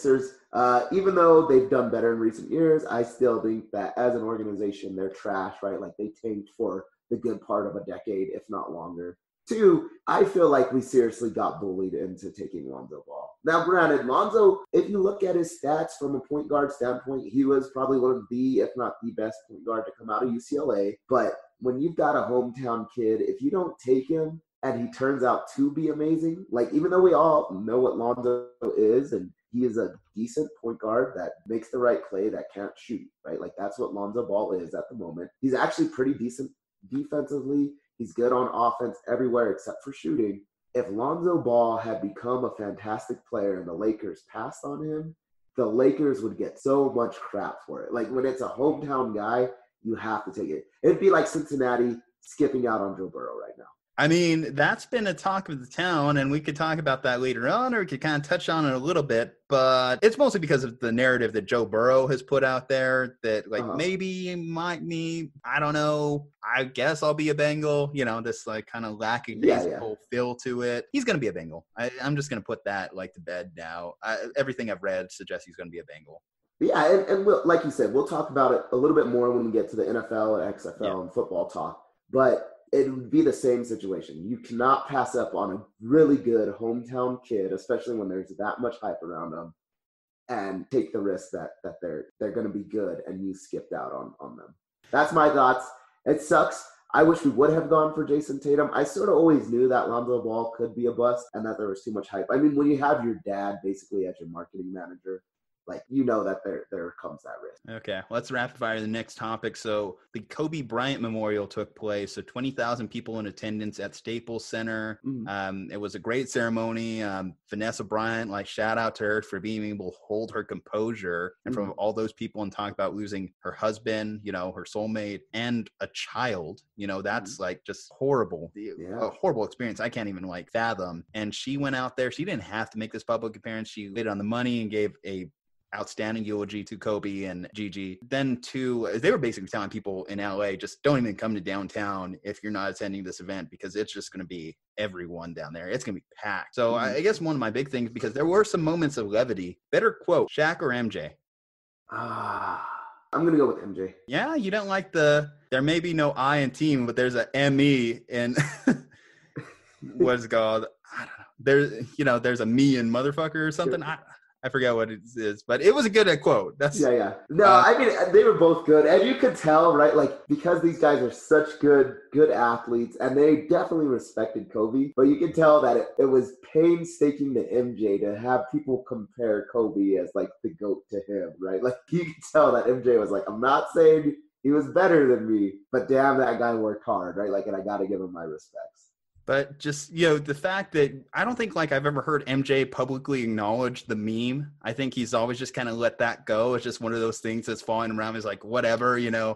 76ers, even though they've done better in recent years, I still think that as an organization, they're trash, right? Like they tanked for the good part of a decade, if not longer. 2, I feel like we seriously got bullied into taking Lonzo Ball. Now, granted, Lonzo, if you look at his stats from a point guard standpoint, he was probably one of the, if not the best point guard to come out of UCLA. But when you've got a hometown kid, if you don't take him and he turns out to be amazing, like even though we all know what Lonzo is, and he is a decent point guard that makes the right play, that can't shoot, right? Like that's what Lonzo Ball is at the moment. He's actually pretty decent defensively. He's good on offense everywhere except for shooting. If Lonzo Ball had become a fantastic player and the Lakers passed on him, the Lakers would get so much crap for it. Like when it's a hometown guy, you have to take it. It'd be like Cincinnati skipping out on Joe Burrow right now. I mean, that's been a talk of the town, and we could talk about that later on, or we could kind of touch on it a little bit, but it's mostly because of the narrative that Joe Burrow has put out there that, like, maybe might me, I don't know, I guess I'll be a Bengal, you know, this, like, kind of lackadaisical feel to it. He's going to be a Bengal. I'm just going to put that, like, to bed now. Everything I've read suggests he's going to be a Bengal. Yeah, and we'll, like you said, we'll talk about it a little bit more when we get to the NFL and XFL and football talk, but it would be the same situation. You cannot pass up on a really good hometown kid, especially when there's that much hype around them, and take the risk that they're going to be good and you skipped out on them. That's my thoughts. It sucks. I wish we would have gone for Jason Tatum. I sort of always knew that Lonzo Ball could be a bust and that there was too much hype. I mean, when you have your dad basically as your marketing manager, like, you know that there comes that risk. Okay, let's rapid fire the next topic. So the Kobe Bryant Memorial took place. So 20,000 people in attendance at Staples Center. Mm-hmm. It was a great ceremony. Vanessa Bryant, like, shout out to her for being able to hold her composure and from all those people and talk about losing her husband, you know, her soulmate and a child. You know, that's like just horrible. A horrible experience. I can't even like fathom. And she went out there. She didn't have to make this public appearance. She laid on the money and gave a outstanding eulogy to Kobe and Gigi. Then they were basically telling people in LA, just don't even come to downtown if you're not attending this event, because it's just going to be everyone down there. It's going to be packed. So I guess one of my big things, because there were some moments of levity, better quote, Shaq or MJ? I'm going to go with MJ. Yeah, you don't like there may be no I in team, but there's a ME in what's it called? I don't know. There's a me in motherfucker or something. I forget what it is, but it was a good quote. That's Yeah. No, I mean, they were both good. And you could tell, right, like, because these guys are such good athletes, and they definitely respected Kobe, but you could tell that it was painstaking to MJ to have people compare Kobe as, like, the GOAT to him, right? Like, you could tell that MJ was like, I'm not saying he was better than me, but damn, that guy worked hard, right? Like, and I got to give him my respects. But just, the fact that I don't think like I've ever heard MJ publicly acknowledge the meme. I think he's always just kind of let that go. It's just one of those things that's falling around. He's like, whatever,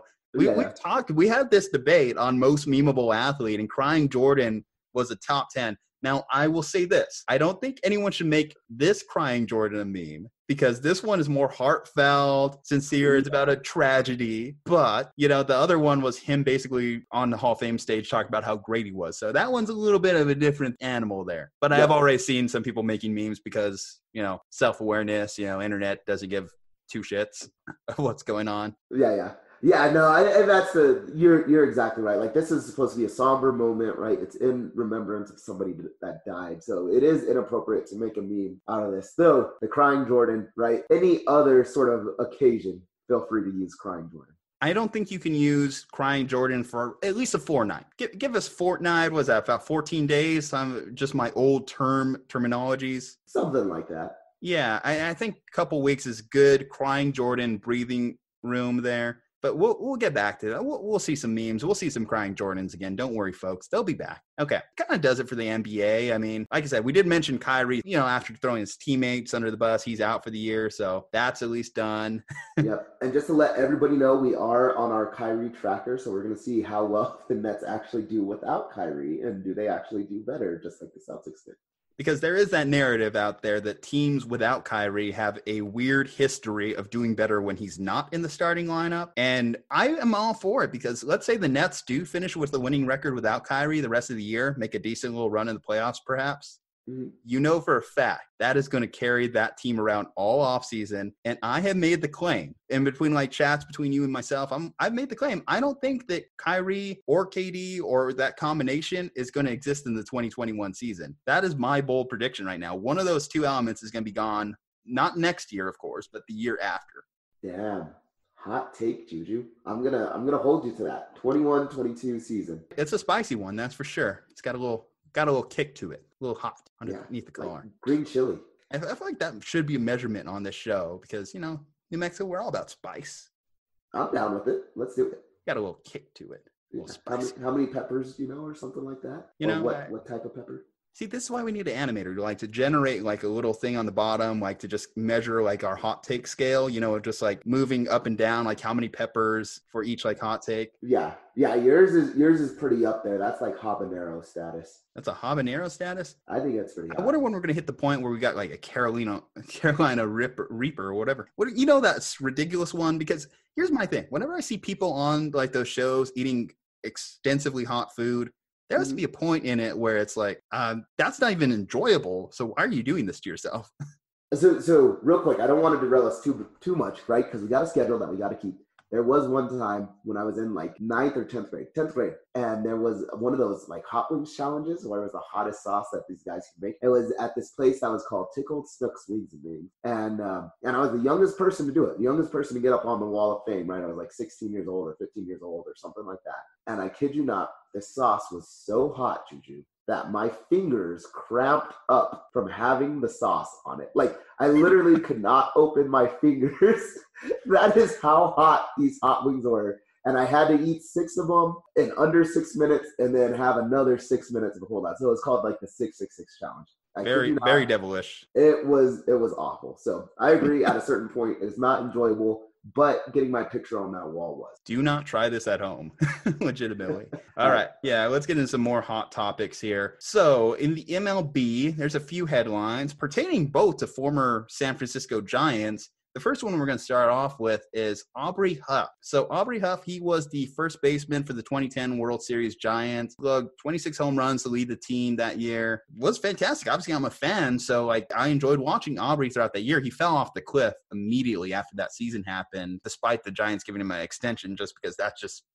We've talked, we had this debate on most memeable athlete, and Crying Jordan was a top 10. Now, I will say this. I don't think anyone should make this Crying Jordan a meme, because this one is more heartfelt, sincere. It's about a tragedy. But, the other one was him basically on the Hall of Fame stage talking about how great he was. So that one's a little bit of a different animal there. But I have already seen some people making memes because, self-awareness, internet doesn't give two shits of what's going on. Yeah, no, and that's you're exactly right. Like, this is supposed to be a somber moment, right? It's in remembrance of somebody that died. So it is inappropriate to make a meme out of this. Though, the Crying Jordan, right? Any other sort of occasion, feel free to use Crying Jordan. I don't think you can use Crying Jordan for at least a fortnight. Give us fortnight. Was that about 14 days? Just my old terminologies. Something like that. Yeah, I think a couple weeks is good. Crying Jordan, breathing room there. But we'll get back to that. We'll see some memes. We'll see some Crying Jordans again. Don't worry, folks. They'll be back. Okay. Kind of does it for the NBA. I mean, like I said, we did mention Kyrie, after throwing his teammates under the bus, he's out for the year. So that's at least done. Yep. And just to let everybody know, we are on our Kyrie tracker. So we're going to see how well the Nets actually do without Kyrie. And do they actually do better, just like the Celtics did? Because there is that narrative out there that teams without Kyrie have a weird history of doing better when he's not in the starting lineup. And I am all for it, because let's say the Nets do finish with a winning record without Kyrie the rest of the year, make a decent little run in the playoffs perhaps. Mm-hmm. For a fact that is going to carry that team around all offseason. And I have made the claim in between chats between you and myself. I've made the claim. I don't think that Kyrie or KD or that combination is going to exist in the 2021 season. That is my bold prediction right now. One of those two elements is going to be gone, not next year, of course, but the year after. Damn. Hot take, Ju-Ju. I'm gonna hold you to that 21-22 season. It's a spicy one, that's for sure. It's got a little kick to it, a little hot underneath the collar. Like green chili. I feel like that should be a measurement on this show, because, New Mexico, we're all about spice. I'm down with it. Let's do it. Got a little kick to it. A little spice. How many peppers do you know, or something like that? What type of pepper? See, this is why we need an animator to generate a little thing on the bottom, to just measure our hot take scale, just moving up and down, how many peppers for each hot take. Yeah. Yours is pretty up there. That's habanero status. That's a habanero status? I think that's pretty hot. I wonder when we're going to hit the point where we got a Carolina Reaper or whatever. That's ridiculous one, because here's my thing. Whenever I see people on those shows eating extensively hot food, there has to be a point in it where it's that's not even enjoyable. So why are you doing this to yourself? So real quick, I don't want to derail us too much, right? Because we got a schedule that we got to keep. There was one time when I was in 9th or 10th grade, and there was one of those hot wings challenges where it was the hottest sauce that these guys could make. It was at this place that was called Tickled Snooks Wings and Wings, and I was the youngest person to do it, the youngest person to get up on the Wall of Fame, right? I was 16 years old or 15 years old or something like that. And I kid you not, the sauce was so hot, Ju-Ju, that my fingers cramped up from having the sauce on it. I literally could not open my fingers. That is how hot these hot wings were. And I had to eat 6 of them in under 6 minutes, and then have another 6 minutes before that. So it was called the 666 challenge. Very devilish. It was awful. So I agree, at a certain point, it's not enjoyable, but getting my picture on that wall was. Do not try this at home, legitimately. All right. Yeah, let's get into some more hot topics here. So in the MLB, there's a few headlines pertaining both to former San Francisco Giants. The first one we're going to start off with is Aubrey Huff. So Aubrey Huff, he was the first baseman for the 2010 World Series Giants. Look, 26 home runs to lead the team that year. Was fantastic. Obviously, I'm a fan, so I enjoyed watching Aubrey throughout that year. He fell off the cliff immediately after that season happened, despite the Giants giving him an extension, just because that's just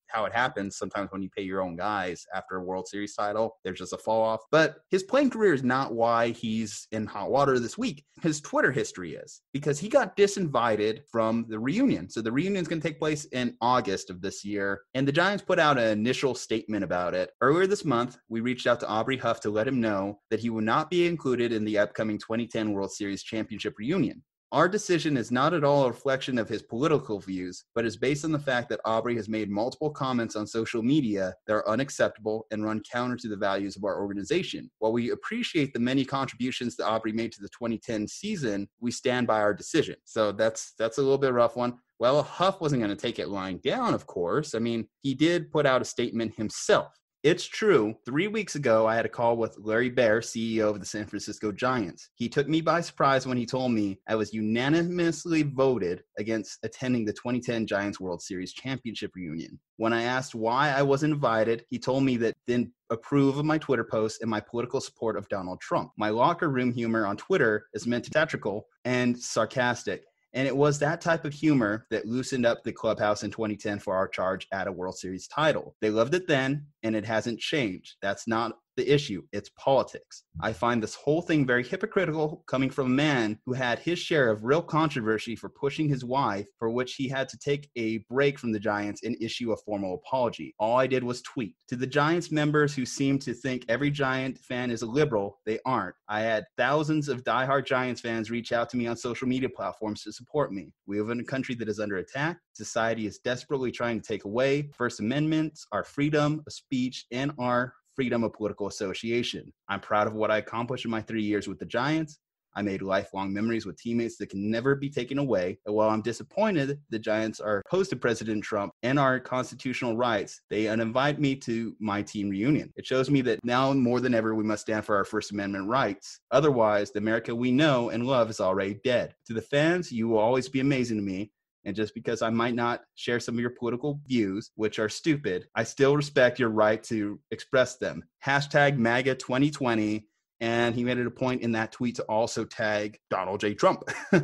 how it happens sometimes when you pay your own guys after a World Series title. There's just a fall off. But his playing career is not why he's in hot water this week. His Twitter history is, because he got disinvited from the reunion. So the reunion is going to take place in August of this year, and the Giants put out an initial statement about it. Earlier this month, we reached out to Aubrey Huff to let him know that he will not be included in the upcoming 2010 World Series championship reunion. Our decision is not at all a reflection of his political views, but is based on the fact that Aubrey has made multiple comments on social media that are unacceptable and run counter to the values of our organization. While we appreciate the many contributions that Aubrey made to the 2010 season, we stand by our decision. So that's a little bit rough one. Well, Huff wasn't going to take it lying down, of course. I mean, he did put out a statement himself. It's true. 3 weeks ago, I had a call with Larry Baer, CEO of the San Francisco Giants. He took me by surprise when he told me I was unanimously voted against attending the 2010 Giants World Series Championship reunion. When I asked why I wasn't invited, he told me that didn't approve of my Twitter posts and my political support of Donald Trump. My locker room humor on Twitter is meant to be satirical and sarcastic. And it was that type of humor that loosened up the clubhouse in 2010 for our charge at a World Series title. They loved it then, and it hasn't changed. That's not the issue. It's politics. I find this whole thing very hypocritical coming from a man who had his share of real controversy for pushing his wife, for which he had to take a break from the Giants and issue a formal apology. All I did was tweet. To the Giants members who seem to think every Giant fan is a liberal, they aren't. I had thousands of diehard Giants fans reach out to me on social media platforms to support me. We live in a country that is under attack. Society is desperately trying to take away First Amendment, our freedom of speech, and our freedom of political association. I'm proud of what I accomplished in my 3 years with the Giants. I made lifelong memories with teammates that can never be taken away. And while I'm disappointed the Giants are opposed to President Trump and our constitutional rights, they uninvite me to my team reunion. It shows me that now more than ever, we must stand for our First Amendment rights. Otherwise, the America we know and love is already dead. To the fans, you will always be amazing to me. And just because I might not share some of your political views, which are stupid, I still respect your right to express them. Hashtag MAGA 2020. And he made it a point in that tweet to also tag Donald J. Trump.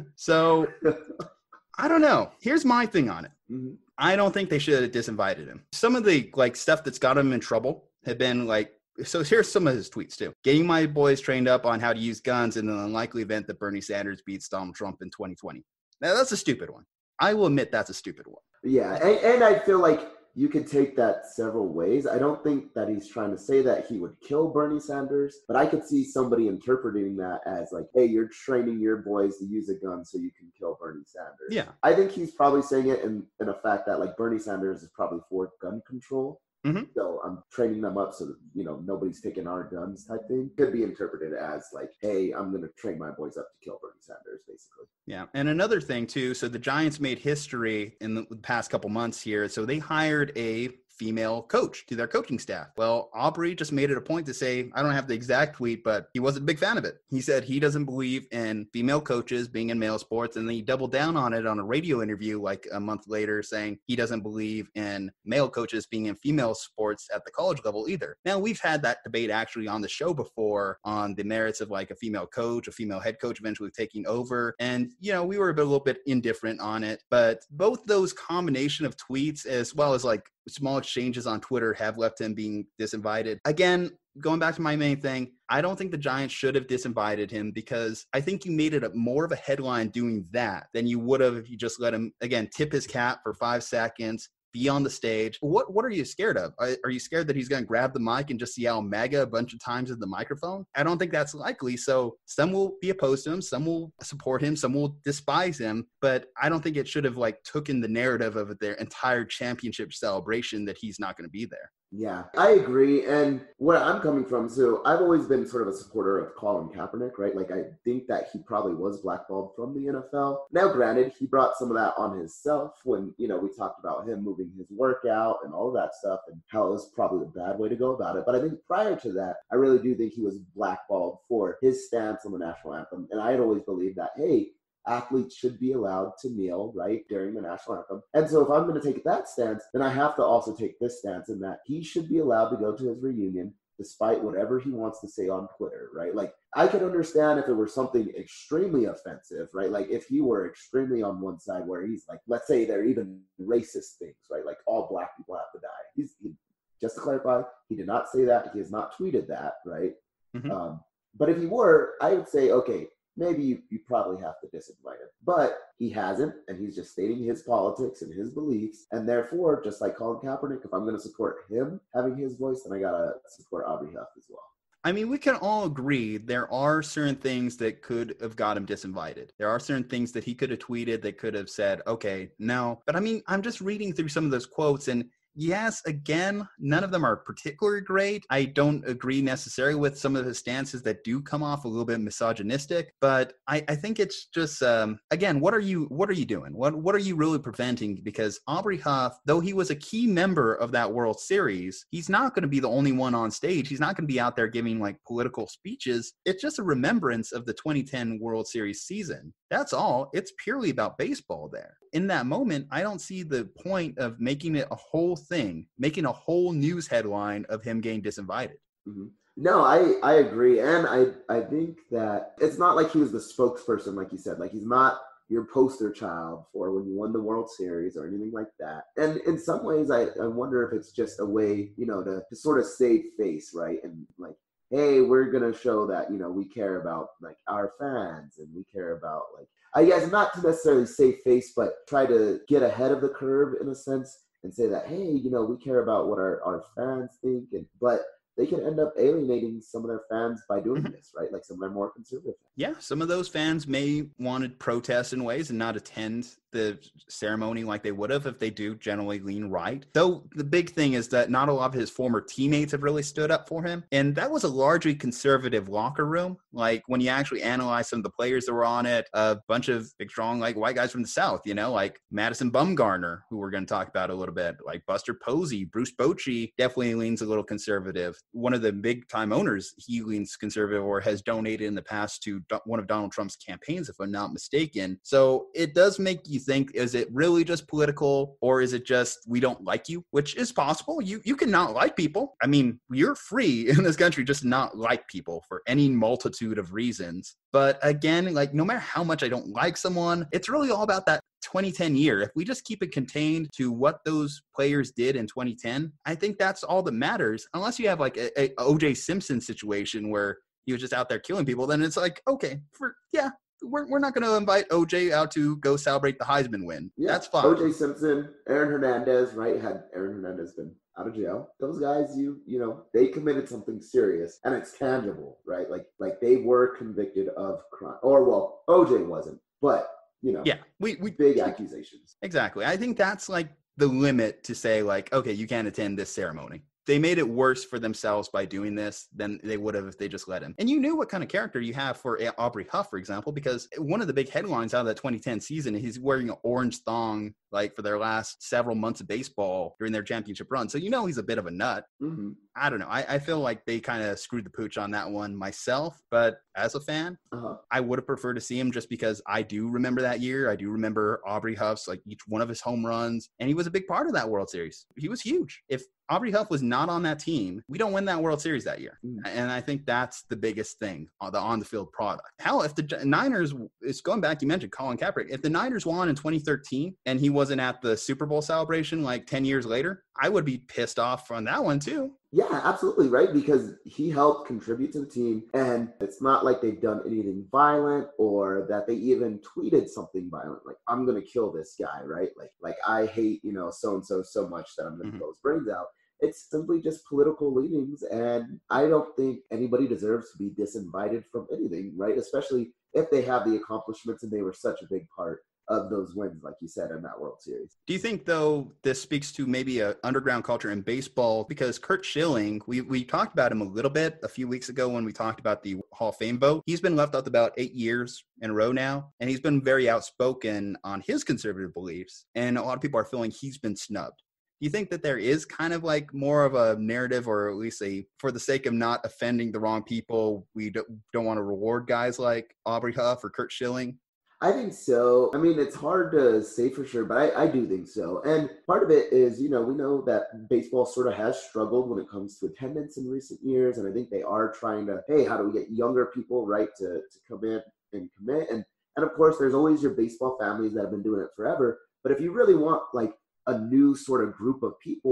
So I don't know. Here's my thing on it. Mm-hmm. I don't think they should have disinvited him. Some of the stuff that's got him in trouble have been so here's some of his tweets too. Getting my boys trained up on how to use guns in an unlikely event that Bernie Sanders beats Donald Trump in 2020. Now that's a stupid one. I will admit that's a stupid one. Yeah, and I feel like you could take that several ways. I don't think that he's trying to say that he would kill Bernie Sanders, but I could see somebody interpreting that as hey, you're training your boys to use a gun so you can kill Bernie Sanders. Yeah. I think he's probably saying it in a fact that Bernie Sanders is probably for gun control. Mm-hmm. So I'm training them up so that, nobody's taking our guns type thing. Could be interpreted as hey, I'm going to train my boys up to kill Bernie Sanders, basically. Yeah. And another thing too, so the Giants made history in the past couple months here. So they hired a female coach to their coaching staff. Well, Aubrey just made it a point to say, I don't have the exact tweet, but he wasn't a big fan of it. He said he doesn't believe in female coaches being in male sports. And then he doubled down on it on a radio interview a month later, saying he doesn't believe in male coaches being in female sports at the college level either. Now, we've had that debate actually on the show before on the merits of a female coach, a female head coach eventually taking over. And, we were a little bit indifferent on it. But both those combination of tweets as well as small exchanges on Twitter have left him being disinvited. Again, going back to my main thing, I don't think the Giants should have disinvited him because I think you made it more of a headline doing that than you would have if you just let him, again, tip his cap for 5 seconds, be on the stage. What are you scared of? Are you scared that he's going to grab the mic and just yell MAGA a bunch of times at the microphone? I don't think that's likely. So some will be opposed to him, some will support him, some will despise him. But I don't think it should have taken the narrative of their entire championship celebration that he's not going to be there. Yeah, I agree. And where I'm coming from, so I've always been sort of a supporter of Colin Kaepernick, right? I think that he probably was blackballed from the NFL. Now, granted, he brought some of that on himself when, we talked about him moving his workout and all of that stuff and how it was probably the bad way to go about it. But I think prior to that, I really do think he was blackballed for his stance on the national anthem. And I had always believed that, hey, athletes should be allowed to kneel, right, during the national anthem. And so if I'm going to take that stance, then I have to also take this stance in that he should be allowed to go to his reunion despite whatever he wants to say on Twitter, right? I could understand if it were something extremely offensive, right? If he were extremely on one side where he's let's say they're even racist things, right? All black people have to die. just to clarify, he did not say that. He has not tweeted that, right? Mm-hmm. But if he were, I would say, okay, maybe you probably have to disinvite him. But he hasn't, and he's just stating his politics and his beliefs. And therefore, just like Colin Kaepernick, if I'm going to support him having his voice, then I got to support Aubrey Huff as well. I mean, we can all agree there are certain things that could have got him disinvited. There are certain things that he could have tweeted that could have said, okay, no. But I mean, I'm just reading through some of those quotes, and yes, again, none of them are particularly great. I don't agree necessarily with some of his stances that do come off a little bit misogynistic, but I think it's just, again, what are you doing? What are you really preventing? Because Aubrey Huff, though he was a key member of that World Series, he's not going to be the only one on stage. He's not going to be out there giving like political speeches. It's just a remembrance of the 2010 World Series season. That's all. It's purely about baseball there. In that moment, I don't see the point of making it a whole thing, making a whole news headline of him getting disinvited. Mm-hmm. No, I agree. And I think that it's not like he was the spokesperson, like you said. Like, he's not your poster child for when you won the World Series or anything like that. And in some ways, I wonder if it's just a way, to sort of save face, right? And like, hey, we're going to show that, we care about like our fans and we care about like, I guess not to necessarily save face, but try to get ahead of the curve in a sense and say that, hey, we care about what our fans think. But they can end up alienating some of their fans by doing this, right? Like some of their more conservative fans. Yeah, some of those fans may want to protest in ways and not attend the ceremony like they would have if they do generally lean right. Though the big thing is that not a lot of his former teammates have really stood up for him. And that was a largely conservative locker room. Like when you actually analyze some of the players that were on it, a bunch of big, strong, like white guys from the South, like Madison Bumgarner, who we're going to talk about a little bit, like Buster Posey, Bruce Bochy definitely leans a little conservative. One of the big time owners, he leans conservative or has donated in the past to one of Donald Trump's campaigns, if I'm not mistaken. So it does make you think, is it really just political or is it just we don't like you? Which is possible. You can not like people. I mean, you're free in this country just not like people for any multitude of reasons. But again, like no matter how much I don't like someone, it's really all about that 2010 year. If we just keep it contained to what those players did in 2010, I think that's all that matters. Unless you have like a O.J. Simpson situation where he was just out there killing people, then it's like, okay, we're not going to invite OJ out to go celebrate the Heisman win. Yeah, that's fine. OJ Simpson, Aaron Hernandez, right? Had Aaron Hernandez been out of jail, those guys, they committed something serious and it's tangible, right? Like they were convicted of crime, or well, OJ wasn't, but yeah, we big accusations. Exactly. I think that's like the limit to say like, okay, you can't attend this ceremony. They made it worse for themselves by doing this than they would have if they just let him. And you knew what kind of character you have for Aubrey Huff, for example, because one of the big headlines out of that 2010 season, he's wearing an orange thong like for their last several months of baseball during their championship run. So he's a bit of a nut. Mm-hmm. I don't know. I feel like they kind of screwed the pooch on that one myself. But as a fan, I would have preferred to see him just because I do remember that year. I do remember Aubrey Huff's, like each one of his home runs. And he was a big part of that World Series. He was huge. If Aubrey Huff was not on that team, we don't win that World Series that year. And I think that's the biggest thing, the on-the-field product. Hell, if the Niners, it's going back, you mentioned Colin Kaepernick, if the Niners won in 2013 and he wasn't at the Super Bowl celebration like 10 years later, I would be pissed off on that one too. Yeah, absolutely, right? Because he helped contribute to the team, and it's not like they've done anything violent or that they even tweeted something violent, like, I'm going to kill this guy, right? Like I hate, so-and-so so much that I'm going to blow his brains out. It's simply just political leanings, and I don't think anybody deserves to be disinvited from anything, right? Especially if they have the accomplishments and they were such a big part of those wins, like you said, in that World Series. Do you think, though, this speaks to maybe an underground culture in baseball? Because Curt Schilling, we talked about him a little bit a few weeks ago when we talked about the Hall of Fame vote. He's been left out about 8 years in a row now, and he's been very outspoken on his conservative beliefs, and a lot of people are feeling he's been snubbed. Do you think that there is kind of like more of a narrative, or at least for the sake of not offending the wrong people, we don't want to reward guys like Aubrey Huff or Curt Schilling? I think so. I mean, it's hard to say for sure, but I do think so. And part of it is, we know that baseball sort of has struggled when it comes to attendance in recent years. And I think they are trying to, hey, how do we get younger people, right, to come in and commit? And of course, there's always your baseball families that have been doing it forever. But if you really want like a new sort of group of people,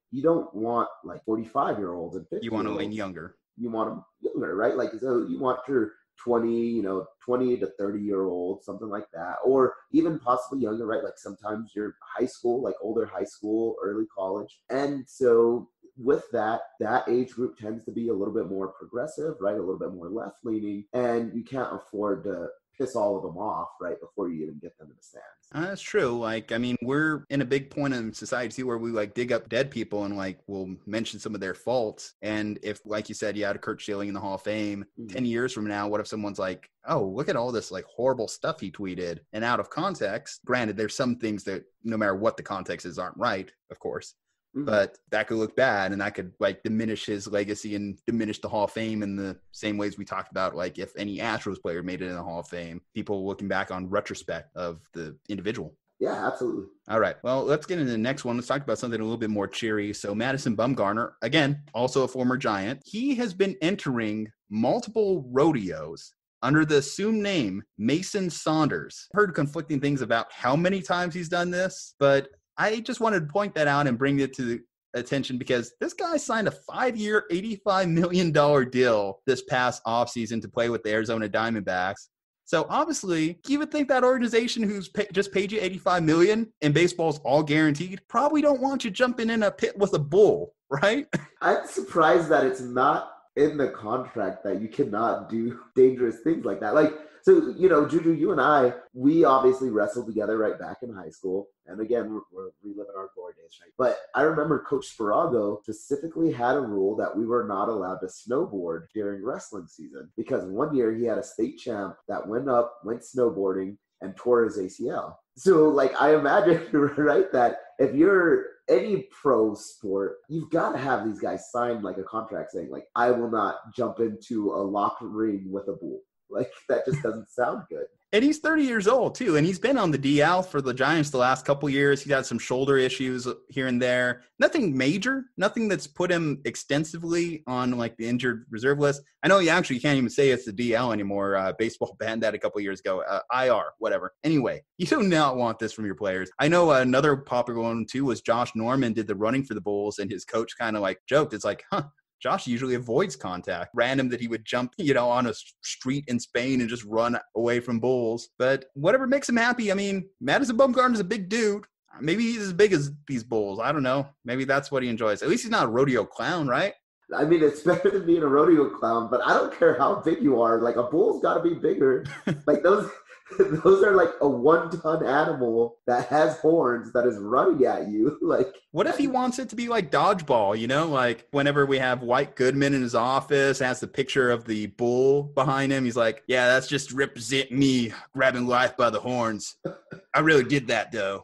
you don't want like 45-year-olds and 50. You want to lean younger. You want them younger, right? Like, so you want your 20 to 30-year-old, something like that, or even possibly younger, right? Like sometimes you're high school, like older high school, early college. And so with that age group tends to be a little bit more progressive, right? A little bit more left leaning, and you can't afford to piss all of them off right before you even get them in the stands. That's true. Like, I mean, we're in a big point in society too, where we like dig up dead people and like we'll mention some of their faults. And if, like you said, you had a Kurt Schilling in the Hall of Fame, 10 years from now, what if someone's like, oh, look at all this like horrible stuff he tweeted, and out of context, granted, there's some things that no matter what the context is aren't right, of course. But that could look bad, and that could like diminish his legacy and diminish the Hall of Fame in the same ways we talked about, like if any Astros player made it in the Hall of Fame, people looking back on retrospect of the individual. Yeah, absolutely. All right. Well, let's get into the next one. Let's talk about something a little bit more cheery. So Madison Bumgarner, again, also a former Giant. He has been entering multiple rodeos under the assumed name Mason Saunders. I've heard conflicting things about how many times he's done this, but I just wanted to point that out and bring it to attention because this guy signed a 5-year, $85 million deal this past offseason to play with the Arizona Diamondbacks. So obviously, you would think that organization who's just paid you $85 million and baseball's all guaranteed probably don't want you jumping in a pit with a bull, right? I'm surprised that it's not in the contract that you cannot do dangerous things like that. Like, so, Ju-Ju, you and I, we obviously wrestled together right back in high school. And again, we're reliving our glory days, right? But I remember Coach Sparago specifically had a rule that we were not allowed to snowboard during wrestling season because one year he had a state champ that went snowboarding and tore his ACL. So, like, I imagine, right, that if you're any pro sport, you've got to have these guys sign, like, a contract saying, like, I will not jump into a locked ring with a bull. Like, that just doesn't sound good. And he's 30 years old, too. And he's been on the DL for the Giants the last couple years. He's had some shoulder issues here and there. Nothing major. Nothing that's put him extensively on, like, the injured reserve list. I know you can't even say it's the DL anymore. Baseball banned that a couple years ago. IR, whatever. Anyway, you do not want this from your players. I know another popular one, too, was Josh Norman did the running for the Bulls, and his coach kind of, like, joked. It's like, Josh usually avoids contact. Random that he would jump, on a street in Spain and just run away from bulls. But whatever makes him happy. I mean, Madison Bumgarner's a big dude. Maybe he's as big as these bulls. I don't know. Maybe that's what he enjoys. At least he's not a rodeo clown, right? I mean, it's better than being a rodeo clown, but I don't care how big you are. Like, a bull's got to be bigger. Like, those are like a 1-ton animal that has horns that is running at you. Like, what if he wants it to be like dodgeball, like whenever we have White Goodman in his office, has the picture of the bull behind him. He's like, yeah, that's just represent me grabbing life by the horns. I really did that though.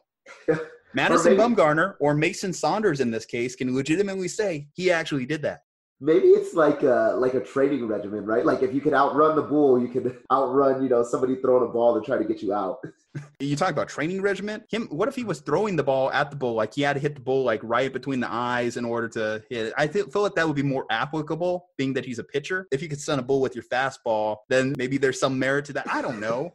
Madison Bumgarner or Mason Saunders in this case can legitimately say he actually did that. Maybe it's like a training regimen, right? Like if you could outrun the bull, you could outrun, somebody throwing a ball to try to get you out. You talk about training regimen. What if he was throwing the ball at the bull? Like he had to hit the bull like right between the eyes in order to hit it. I feel like that would be more applicable, being that he's a pitcher. If you could stun a bull with your fastball, then maybe there's some merit to that. I don't know.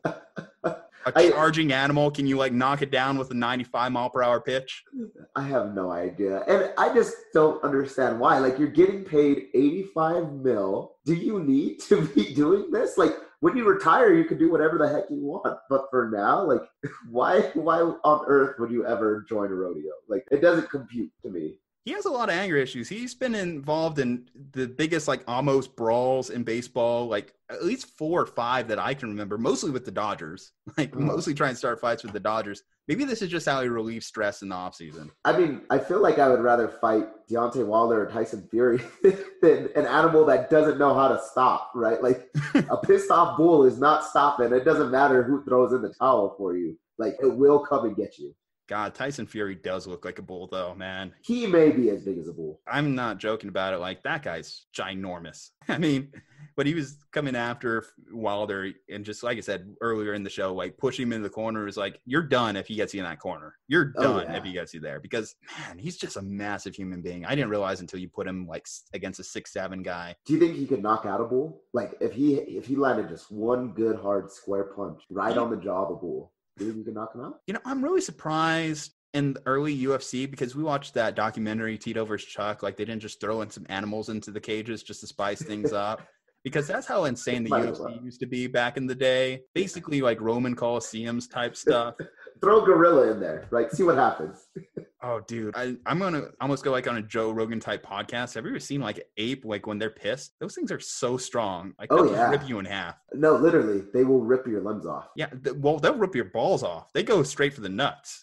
A charging animal, can you like knock it down with a 95-mile-per-hour pitch? I have no idea. And I just don't understand why. Like, you're getting paid $85 million. Do you need to be doing this? Like, when you retire, you can do whatever the heck you want. But for now, like, why on earth would you ever join a rodeo? Like, it doesn't compute to me. He has a lot of anger issues. He's been involved in the biggest, like, almost brawls in baseball, like, at least 4 or 5 that I can remember, mostly with the Dodgers. Like, mostly trying to start fights with the Dodgers. Maybe this is just how he relieves stress in the offseason. I mean, I feel like I would rather fight Deontay Wilder or Tyson Fury than an animal that doesn't know how to stop, right? Like, a pissed-off bull is not stopping. It doesn't matter who throws in the towel for you. Like, it will come and get you. God, Tyson Fury does look like a bull, though, man. He may be as big as a bull. I'm not joking about it. Like, that guy's ginormous. I mean, but he was coming after Wilder and just, like I said earlier in the show, like, pushing him into the corner is like, you're done if he gets you in that corner. You're done if he gets you there. Because, man, he's just a massive human being. I didn't realize until you put him, like, against a 6'7" guy. Do you think he could knock out a bull? Like, if he landed just one good, hard, square punch right on the jaw of a bull, do you think you can knock him out? I'm really surprised in the early UFC, because we watched that documentary Tito vs. Chuck, like they didn't just throw in some animals into the cages just to spice things up. Because that's how insane the UFC used to be back in the day. Basically like Roman Colosseums type stuff. Throw a gorilla in there, right? See what happens. Oh, dude, I'm going to almost go like on a Joe Rogan type podcast. Have you ever seen like an ape, like when they're pissed? Those things are so strong. Like they'll just rip you in half. No, literally. They will rip your limbs off. Yeah. Well, they'll rip your balls off. They go straight for the nuts.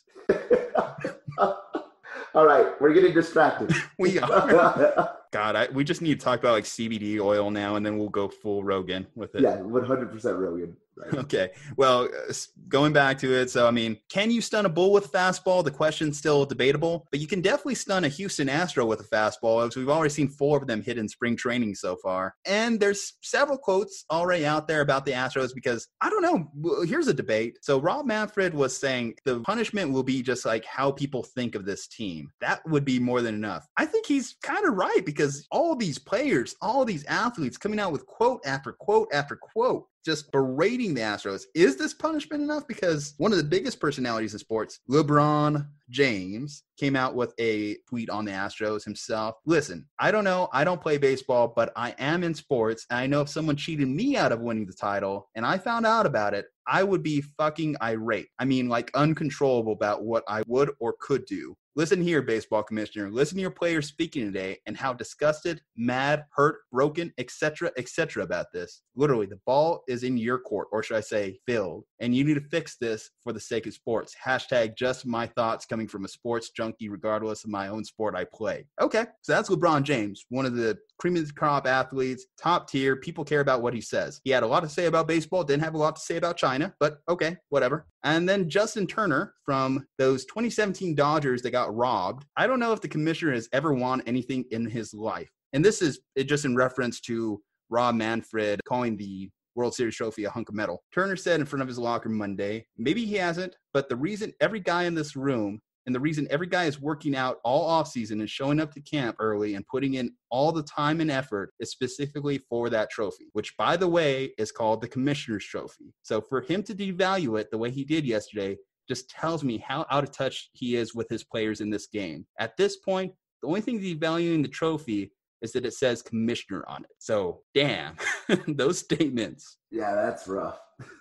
All right. We're getting distracted. We are. God, we just need to talk about like CBD oil now, and then we'll go full Rogan with it. Yeah, 100% Rogan. Right. Okay. Well, going back to it. So, I mean, can you stun a bull with a fastball? The question's still debatable, but you can definitely stun a Houston Astro with a fastball, as we've already seen 4 of them hit in spring training so far. And there's several quotes already out there about the Astros because, I don't know, here's a debate. So Rob Manfred was saying the punishment will be just like how people think of this team. That would be more than enough. I think he's kind of right because all these players, all these athletes coming out with quote after quote after quote, just berating the Astros. Is this punishment enough? Because one of the biggest personalities in sports, LeBron James, came out with a tweet on the Astros himself. Listen, I don't know. I don't play baseball, but I am in sports. And I know if someone cheated me out of winning the title and I found out about it, I would be fucking irate. I mean, like uncontrollable about what I would or could do. Listen here, baseball commissioner. Listen to your players speaking today and how disgusted, mad, hurt, broken, etc., about this. Literally, the ball is in your court, or should I say filled, and you need to fix this for the sake of sports. Hashtag just my thoughts coming from a sports junkie regardless of my own sport I play. Okay, so that's LeBron James, one of the cream of the crop athletes, top tier. People care about what he says. He had a lot to say about baseball, didn't have a lot to say about China, but okay, whatever. And then Justin Turner from those 2017 Dodgers that got robbed. I don't know if the commissioner has ever won anything in his life. And this is just in reference to Rob Manfred calling the World Series trophy a hunk of metal. Turner said in front of his locker Monday, maybe he hasn't, but the reason every guy in this room and the reason every guy is working out all offseason and showing up to camp early and putting in all the time and effort is specifically for that trophy, which, by the way, is called the Commissioner's Trophy. So for him to devalue it the way he did yesterday just tells me how out of touch he is with his players in this game. At this point, the only thing devaluing the trophy is that it says commissioner on it. So, damn, those statements. Yeah, that's rough.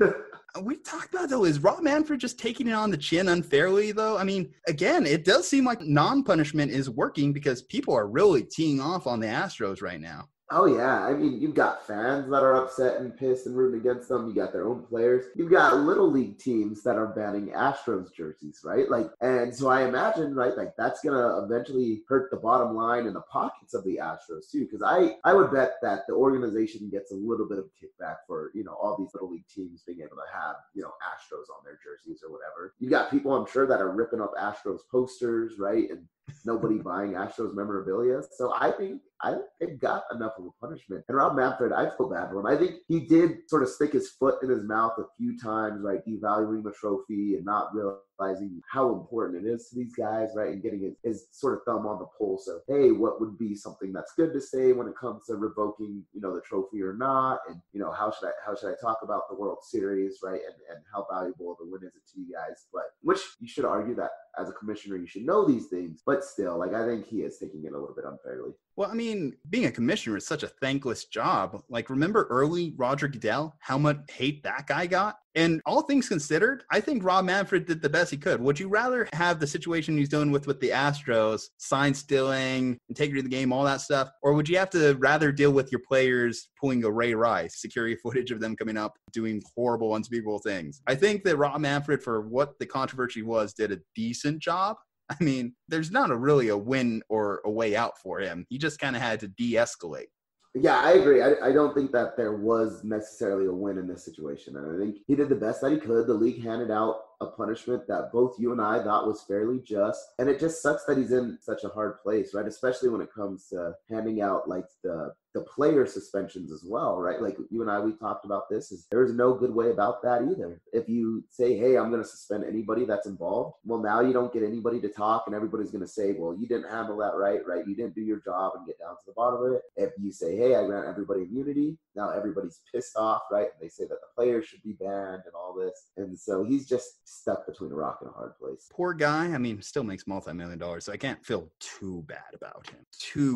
We talked about, though, is Rob Manfred just taking it on the chin unfairly, though? I mean, again, it does seem like non-punishment is working because people are really teeing off on the Astros right now. Oh, yeah. I mean, you've got fans that are upset and pissed and rooting against them. You got their own players. You've got little league teams that are banning Astros jerseys, right? Like, and so I imagine, right, like that's going to eventually hurt the bottom line and the pockets of the Astros too. Because I would bet that the organization gets a little bit of kickback for, you know, all these little league teams being able to have, you know, Astros on their jerseys or whatever. You've got people, I'm sure, that are ripping up Astros posters, right? And nobody buying Astros memorabilia. So I think they've got enough of a punishment. And Rob Manfred, I feel bad for him. I think he did sort of stick his foot in his mouth a few times, right? Devaluing the trophy and not realizing how important it is to these guys, right? And getting his sort of thumb on the pulse of, hey, what would be something that's good to say when it comes to revoking, you know, the trophy or not? And, you know, how should I talk about the World Series, right? And how valuable the win is it to you guys? But which you should argue that as a commissioner, you should know these things. But still, like, I think he is taking it a little bit unfairly. Well, I mean, being a commissioner is such a thankless job. Like, remember early Roger Goodell, how much hate that guy got? And all things considered, I think Rob Manfred did the best he could. Would you rather have the situation he's dealing with the Astros, sign stealing, integrity of the game, all that stuff? Or would you have to rather deal with your players pulling a Ray Rice, security footage of them coming up, doing horrible, unspeakable things? I think that Rob Manfred, for what the controversy was, did a decent job. I mean, there's not really a win or a way out for him. He just kind of had to de-escalate. Yeah, I agree. I don't think that there was necessarily a win in this situation. And I think he did the best that he could. The league handed out a punishment that both you and I thought was fairly just. And it just sucks that he's in such a hard place, right? Especially when it comes to handing out like the player suspensions as well, right? Like you and I, we talked about this, is there's no good way about that either. If you say, hey, I'm going to suspend anybody that's involved, well, now you don't get anybody to talk and everybody's going to say, well, you didn't handle that right? You didn't do your job and get down to the bottom of it. If you say, hey, I grant everybody immunity, now everybody's pissed off, right? They say that the players should be banned and all this. And so he's just stuck between a rock and a hard place. Poor guy. I mean, still makes multi-million dollars, so I can't feel too bad about him.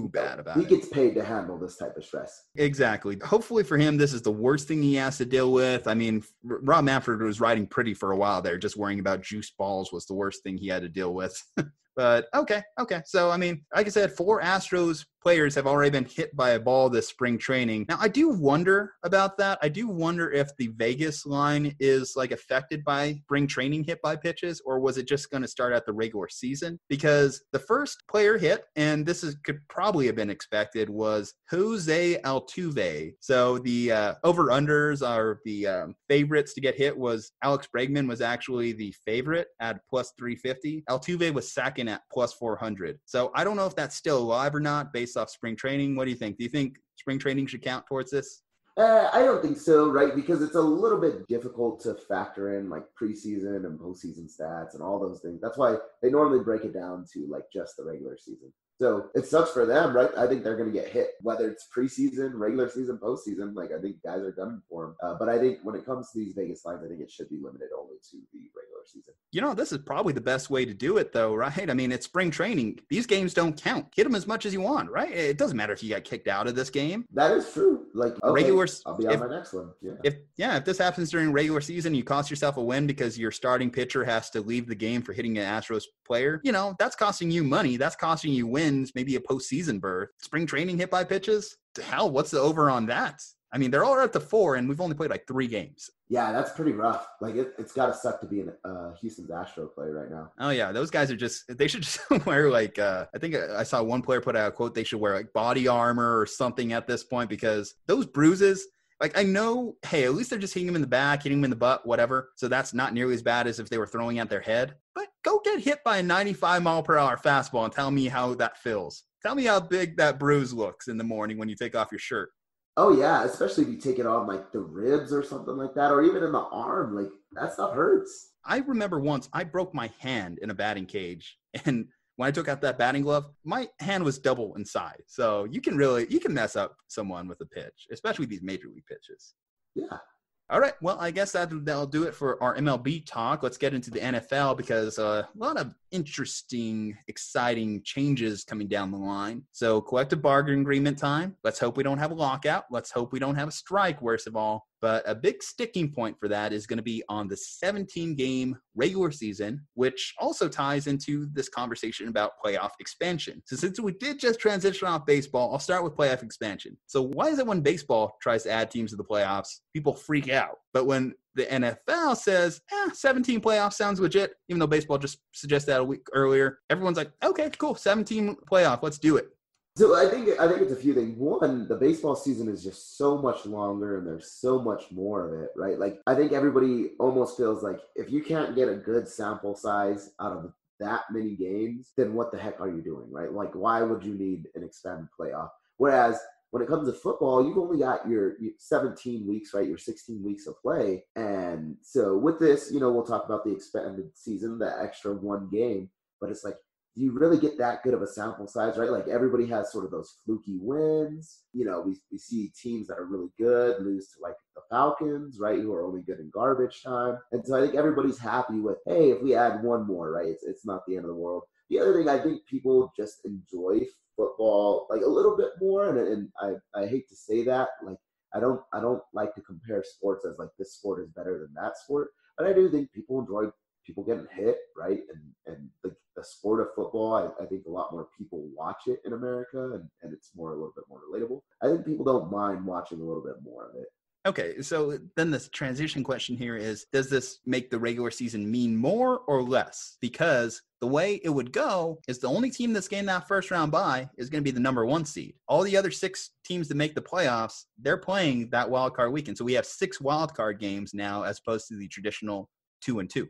He gets paid to handle this type of stress. Exactly. Hopefully for him, this is the worst thing he has to deal with. I mean, Rob Manfred was riding pretty for a while there. Just worrying about juice balls was the worst thing he had to deal with. But okay. So, I mean, like I said, 4 Astros players have already been hit by a ball this spring training. Now, I do wonder about that. I do wonder if the Vegas line is like affected by spring training hit by pitches, or was it just going to start at the regular season? Because the first player hit, and could probably have been expected, was Jose Altuve. So the over-unders are the favorites to get hit was Alex Bregman was actually the favorite at plus 350. Altuve was second at plus 400. So I don't know if that's still alive or not based off spring training. What do you think? Do you think spring training should count towards this? I don't think so, right? Because it's a little bit difficult to factor in like preseason and postseason stats and all those things. That's why they normally break it down to like just the regular season. So it sucks for them, right? I think they're going to get hit, whether it's preseason, regular season, postseason. Like, I think guys are gunning for them. But I think when it comes to these Vegas lines, I think it should be limited only to the regular season. You know, this is probably the best way to do it, though, right? I mean, it's spring training. These games don't count. Hit them as much as you want, right? It doesn't matter if you got kicked out of this game. That is true. Like, okay, I'll be on my next one. Yeah. If this happens during regular season, you cost yourself a win because your starting pitcher has to leave the game for hitting an Astros player. You know, that's costing you money. That's costing you wins, maybe a postseason berth. Spring training hit by pitches? To hell, what's the over on that? I mean, they're all up to 4, and we've only played like 3 games. Yeah, that's pretty rough. Like, it's got to suck to be a Houston's Astro player right now. Oh, yeah. Those guys they should just wear like, I think I saw one player put out a quote, they should wear like body armor or something at this point, because those bruises, like, I know, hey, at least they're just hitting him in the back, hitting him in the butt, whatever. So that's not nearly as bad as if they were throwing at their head. But go get hit by a 95-mile-per-hour fastball and tell me how that feels. Tell me how big that bruise looks in the morning when you take off your shirt. Oh, yeah, especially if you take it on, like, the ribs or something like that, or even in the arm. Like, that stuff hurts. I remember once I broke my hand in a batting cage, and when I took out that batting glove, my hand was double in size. So you can mess up someone with a pitch, especially these major league pitches. Yeah. All right. Well, I guess that'll do it for our MLB talk. Let's get into the NFL because a lot of interesting, exciting changes coming down the line. So collective bargaining agreement time. Let's hope we don't have a lockout. Let's hope we don't have a strike, worst of all. But a big sticking point for that is going to be on the 17-game regular season, which also ties into this conversation about playoff expansion. So since we did just transition off baseball, I'll start with playoff expansion. So why is it when baseball tries to add teams to the playoffs, people freak out? But when the NFL says, 17 playoffs sounds legit, even though baseball just suggested that a week earlier, everyone's like, okay, cool, 17 playoff, let's do it. So I think it's a few things. One, the baseball season is just so much longer and there's so much more of it, right? Like, I think everybody almost feels like if you can't get a good sample size out of that many games, then what the heck are you doing, right? Like, why would you need an expanded playoff? Whereas when it comes to football, you've only got your 17 weeks, right? Your 16 weeks of play. And so with this, we'll talk about the expanded season, the extra one game, but it's like, do you really get that good of a sample size, right? Like, everybody has sort of those fluky wins. We see teams that are really good lose to like the Falcons, right? Who are only good in garbage time. And so I think everybody's happy with, hey, if we add one more, right? It's not the end of the world. The other thing, I think people just enjoy football like a little bit more. And I hate to say that, like, I don't like to compare sports as like this sport is better than that sport. But I do think people enjoy people getting hit, right? And the sport of football, I think a lot more people watch it in America, and it's a little bit more relatable. I think people don't mind watching a little bit more of it. Okay, so then this transition question here is, does this make the regular season mean more or less? Because the way it would go is the only team that's getting that first round bye is going to be the number 1 seed. All the other 6 teams that make the playoffs, they're playing that wild card weekend. So we have 6 wild card games now as opposed to the traditional 2-2.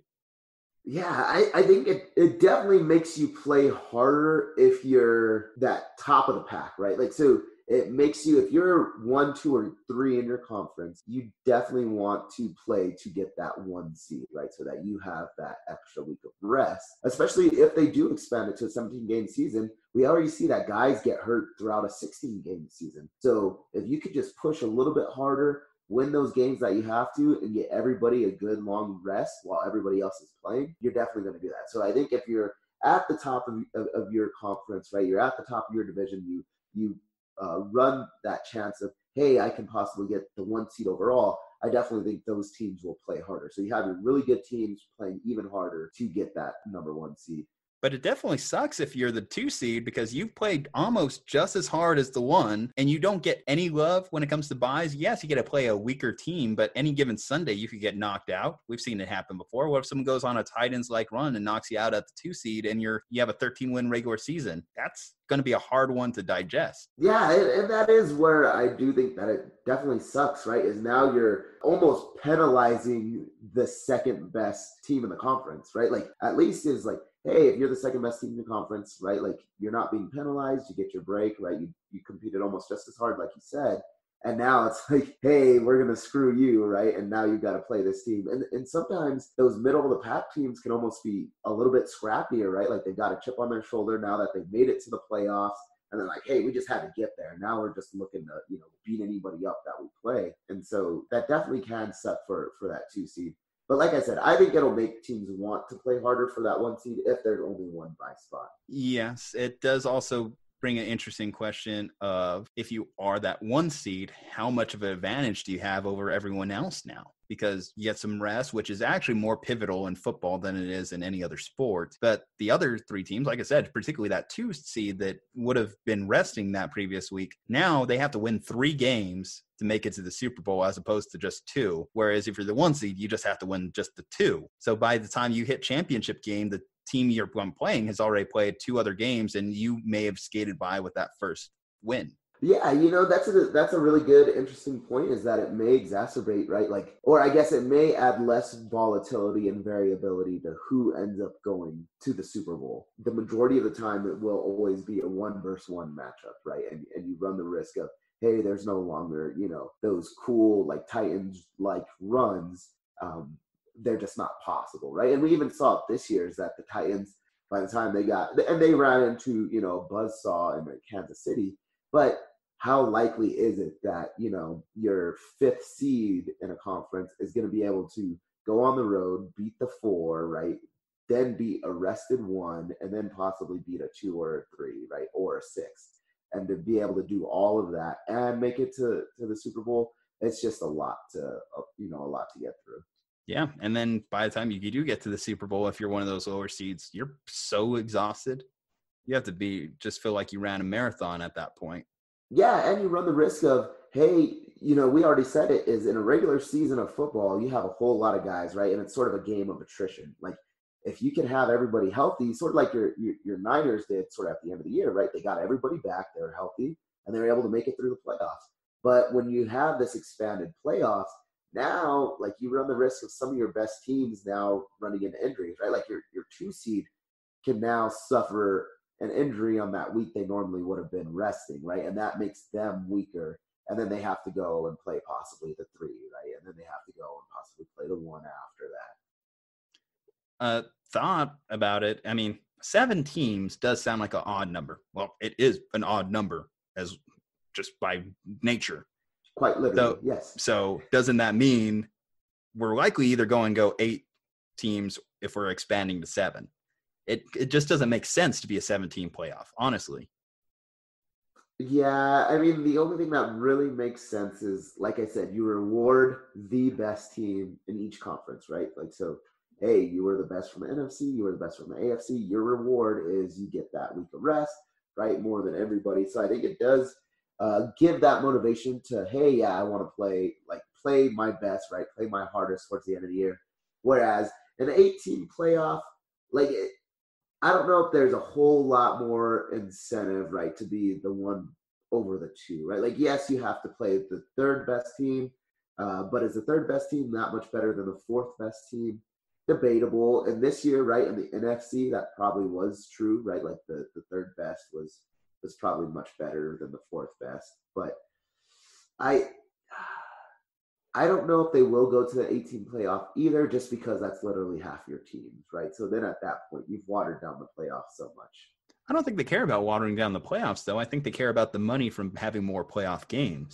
Yeah, I think it definitely makes you play harder if you're that top of the pack, right? Like, so it makes you, if you're 1, 2, or 3 in your conference, you definitely want to play to get that 1 seed, right? So that you have that extra week of rest, especially if they do expand it to a 17-game season. We already see that guys get hurt throughout a 16-game season. So if you could just push a little bit harder, win those games that you have to and get everybody a good long rest while everybody else is playing, you're definitely going to do that. So I think if you're at the top of your conference, right, you're at the top of your division, you run that chance of, hey, I can possibly get the 1 seed overall. I definitely think those teams will play harder. So you have your really good teams playing even harder to get that number 1 seed. But it definitely sucks if you're the 2 seed because you've played almost just as hard as the 1 and you don't get any love when it comes to buys. Yes, you get to play a weaker team, but any given Sunday you could get knocked out. We've seen it happen before. What if someone goes on a Titans-like run and knocks you out at the 2 seed and you have a 13-win regular season? That's going to be a hard one to digest. Yeah, and that is where I do think that it definitely sucks, right? Is now you're almost penalizing the second best team in the conference, right? Like at least is like, hey, if you're the second best team in the conference, right, like you're not being penalized, you get your break, right? You competed almost just as hard, like you said. And now it's like, hey, we're going to screw you, right? And now you've got to play this team. And sometimes those middle of the pack teams can almost be a little bit scrappier, right? Like they've got a chip on their shoulder now that they've made it to the playoffs. And they're like, hey, we just had to get there. Now we're just looking to, beat anybody up that we play. And so that definitely can suck for that 2 seed. But like I said, I think it'll make teams want to play harder for that 1 seed if there's only one bye spot. Yes, it does also bring an interesting question of if you are that 1 seed, how much of an advantage do you have over everyone else now? Because you get some rest, which is actually more pivotal in football than it is in any other sport. But the other 3 teams, like I said, particularly that 2 seed that would have been resting that previous week, now they have to win 3 games to make it to the Super Bowl as opposed to just 2. Whereas if you're the 1 seed, you just have to win just the 2. So by the time you hit championship game, the team you're playing has already played 2 other games and you may have skated by with that first win. Yeah, that's a really good, interesting point is that it may exacerbate, right? Like, or I guess it may add less volatility and variability to who ends up going to the Super Bowl. The majority of the time, it will always be a 1 versus 1 matchup, right? And you run the risk of, hey, there's no longer, those cool, like Titans-like runs. They're just not possible, right? And we even saw it this year is that the Titans, by the time they ran into, a buzzsaw in Kansas City, but how likely is it that, your 5th seed in a conference is going to be able to go on the road, beat the 4, right? Then beat a rested 1, and then possibly beat a 2 or a 3, right? Or a 6. And to be able to do all of that and make it to the Super Bowl, it's just a lot to get through. Yeah, and then by the time you do get to the Super Bowl, if you're one of those lower seeds, you're so exhausted. You have to just feel like you ran a marathon at that point. Yeah, and you run the risk of, hey, we already said it is in a regular season of football, you have a whole lot of guys, right? And it's sort of a game of attrition. Like if you can have everybody healthy, sort of like your Niners did sort of at the end of the year, right? They got everybody back, they were healthy, and they were able to make it through the playoffs. But when you have this expanded playoffs, now, like you run the risk of some of your best teams now running into injuries, right? Like your 2 seed can now suffer an injury on that week they normally would have been resting, right? And that makes them weaker. And then they have to go and play possibly the 3, right? And then they have to go and possibly play the 1 after that. Thought about it. I mean, 7 teams does sound like an odd number. Well, it is an odd number as just by nature. Quite literally, yes. So doesn't that mean we're likely either going to go 8 teams if we're expanding to 7? It just doesn't make sense to be a 17 playoff, honestly. Yeah, I mean, the only thing that really makes sense is, like I said, you reward the best team in each conference, right? Like, so, hey, you were the best from the NFC, you were the best from the AFC. Your reward is you get that week of rest, right? More than everybody. So I think it does give that motivation to, hey, yeah, I want to play my best, right? Play my hardest towards the end of the year. Whereas an 8-team playoff, I don't know if there's a whole lot more incentive, right, to be the 1 over the 2, right? Like, yes, you have to play the 3rd best team, but is the 3rd best team that much better than the 4th best team? Debatable. And this year, right, in the NFC, that probably was true, right? Like the 3rd best was probably much better than the 4th best. But I don't know if they will go to the 18 playoff either, just because that's literally half your teams, right? So then at that point, you've watered down the playoffs so much. I don't think they care about watering down the playoffs, though. I think they care about the money from having more playoff games.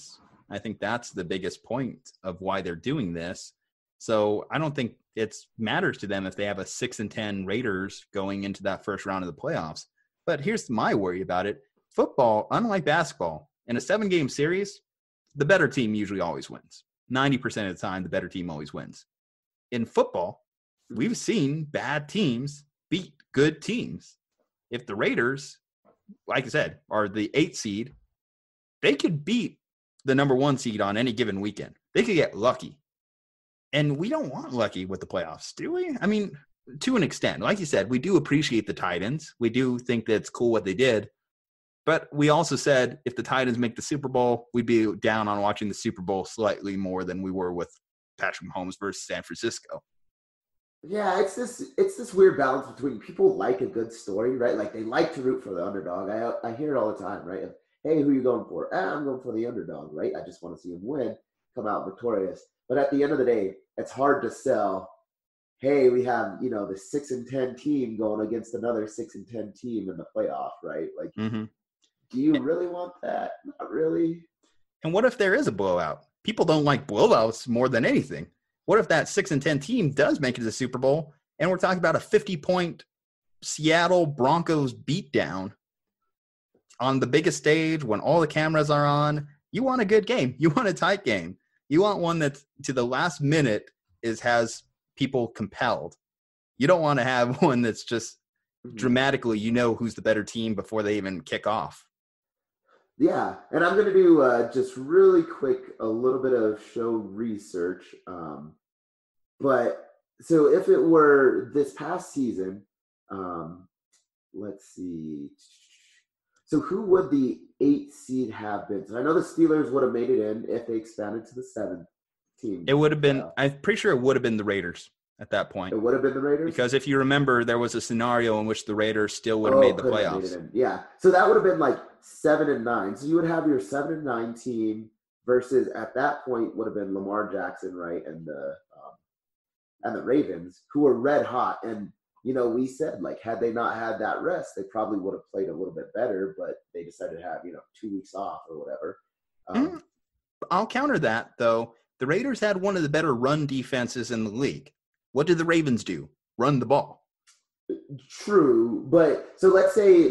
I think that's the biggest point of why they're doing this. So I don't think it matters to them if they have a 6-10 Raiders going into that first round of the playoffs. But here's my worry about it. Football, unlike basketball, in a 7-game series, the better team usually always wins. 90% of the time, the better team always wins. In football, we've seen bad teams beat good teams. If the Raiders, like I said, are the 8th seed, they could beat the number 1 seed on any given weekend. They could get lucky. And we don't want lucky with the playoffs, do we? I mean, to an extent. Like you said, we do appreciate the Titans. We do think that it's cool what they did. But we also said if the Titans make the Super Bowl, we'd be down on watching the Super Bowl slightly more than we were with Patrick Mahomes versus San Francisco. Yeah, it's this weird balance between people like a good story, right? Like they like to root for the underdog. I hear it all the time, right? Hey, who are you going for? I'm going for the underdog, right? I just want to see him win, come out victorious. But at the end of the day, it's hard to sell. Hey, we have, the 6-10 team going against another 6-10 team in the playoff, right? Like, do you really want that? Not really. And what if there is a blowout? People don't like blowouts more than anything. What if that 6-10 team does make it to the Super Bowl, and we're talking about a 50-point Seattle Broncos beatdown on the biggest stage when all the cameras are on? You want a good game. You want a tight game. You want one that to the last minute has people compelled. You don't want to have one that's just dramatically, who's the better team before they even kick off. Yeah, and I'm going to do just really quick a little bit of show research. But so if it were this past season, let's see. So who would the 8th seed have been? So I know the Steelers would have made it in if they expanded to the 7th team. It would have been, I'm pretty sure it would have been the Raiders at that point. It would have been the Raiders? Because if you remember, there was a scenario in which the Raiders still would have made the playoffs. Yeah. So that would have been like 7-9. So you would have your 7-9 team versus at that point would have been Lamar Jackson, right? And the Ravens, who were red hot. And, we said, like, had they not had that rest, they probably would have played a little bit better, but they decided to have, 2 weeks off or whatever. I'll counter that, though. The Raiders had one of the better run defenses in the league. What did the Ravens do? Run the ball. True, but so let's say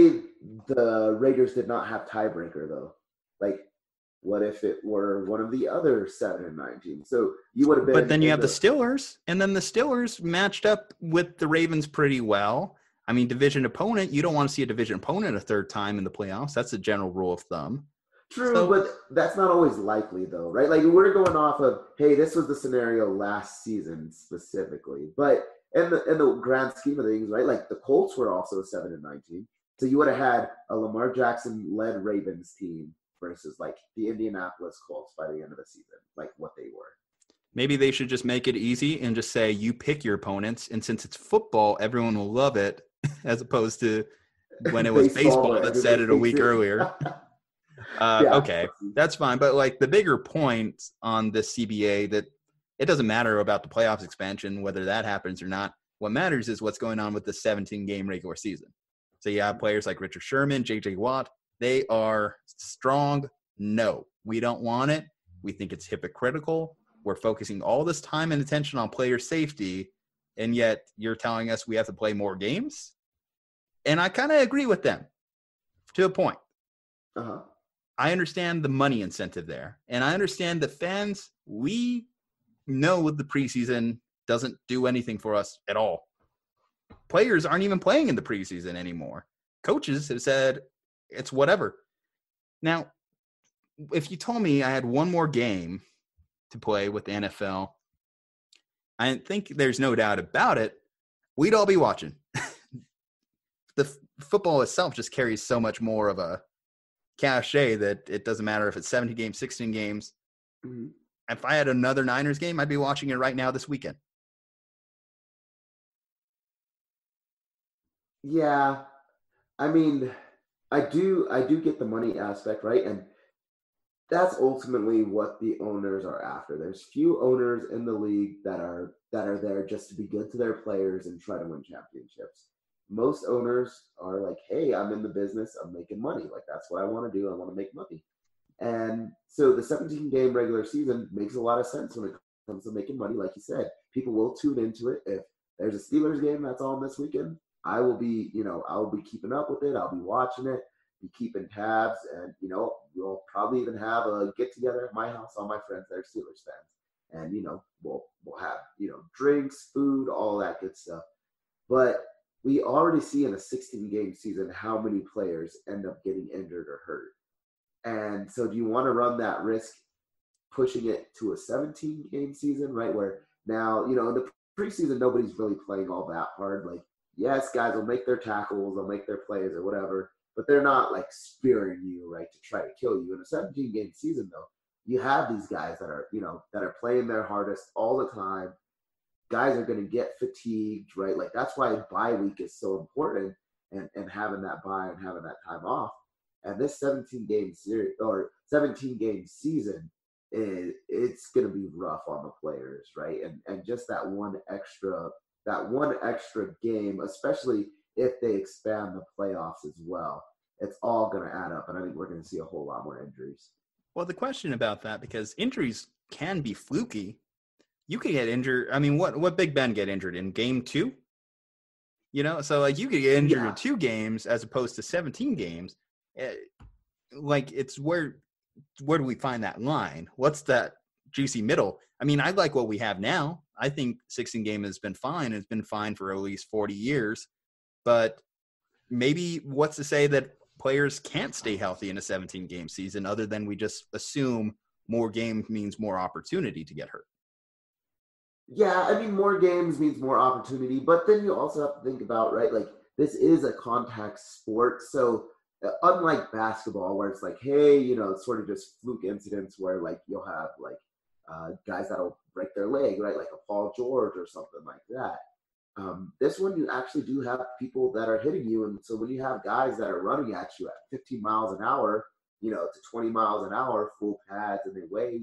the Raiders did not have tiebreaker, though. Like, what if it were one of the other 7-9 teams? So you would have been. But then you have the Steelers, and then the Steelers matched up with the Ravens pretty well. I mean, division opponent. You don't want to see a division opponent a third time in the playoffs. That's a general rule of thumb. True, but that's not always likely, though, right? Like, we're going off of, hey, this was the scenario last season specifically. But in the grand scheme of things, right, like the Colts were also a 7-9 team. So you would have had a Lamar Jackson-led Ravens team versus, like, the Indianapolis Colts by the end of the season, like what they were. Maybe they should just make it easy and just say you pick your opponents. And since it's football, everyone will love it, as opposed to when it was baseball that said it a week earlier. Okay, that's fine. But like the bigger point on this CBA that it doesn't matter about the playoffs expansion, whether that happens or not. What matters is what's going on with the 17-game regular season. So you have players like Richard Sherman, J.J. Watt. They are strong. No, we don't want it. We think it's hypocritical. We're focusing all this time and attention on player safety, and yet you're telling us we have to play more games? And I kind of agree with them to a point. I understand the money incentive there. And I understand that fans, we know the preseason doesn't do anything for us at all. Players aren't even playing in the preseason anymore. Coaches have said it's whatever. Now, if you told me I had one more game to play with the NFL, I think there's no doubt about it, we'd all be watching. The football itself just carries so much more of a cachet that it doesn't matter if it's 17 games, 16 games. Mm-hmm. If I had another Niners game, I'd be watching it right now this weekend. Yeah. I mean, I do get the money aspect, right? And that's ultimately what the owners are after. There's few owners in the league that are there just to be good to their players and try to win championships. Most owners are like, hey, I'm in the business, I'm making money. Like, that's what I want to do. I want to make money. And so the 17-game regular season makes a lot of sense when it comes to making money. Like you said, people will tune into it. If there's a Steelers game that's on this weekend, I will be keeping up with it. I'll be watching it, be keeping tabs, and, we'll probably even have a get-together at my house, all my friends that are Steelers fans. And, we'll have, drinks, food, all that good stuff. But we already see in a 16-game season how many players end up getting injured or hurt. And so do you want to run that risk pushing it to a 17-game season, right? Where now, in the preseason, nobody's really playing all that hard. Like, yes, guys will make their tackles, they'll make their plays or whatever, but they're not like spearing you, right, to try to kill you. In a 17-game season, though, you have these guys that are, that are playing their hardest all the time. Guys are going to get fatigued, right? Like, that's why bye week is so important, and having that bye and having that time off. And this 17-game series or 17-game season, it's going to be rough on the players, right? And just that one extra game, especially if they expand the playoffs as well, it's all going to add up. And I think we're going to see a whole lot more injuries. Well, the question about that, because injuries can be fluky. You could get injured. I mean, what Big Ben get injured in game 2? So like you could get injured in 2 games as opposed to 17 games. Like, it's where do we find that line? What's that juicy middle? I mean, I like what we have now. I think 16-game has been fine. It's been fine for at least 40 years. But maybe what's to say that players can't stay healthy in a 17-game season, other than we just assume more games means more opportunity to get hurt? Yeah, I mean, more games means more opportunity. But then you also have to think about, right, like, this is a contact sport. So unlike basketball, where it's like, hey, it's sort of just fluke incidents where, like, you'll have, like, guys that'll break their leg, right, like a Paul George or something like that. This one, you actually do have people that are hitting you. And so when you have guys that are running at you at 15 miles an hour, to 20 miles an hour, full pads, and they weigh,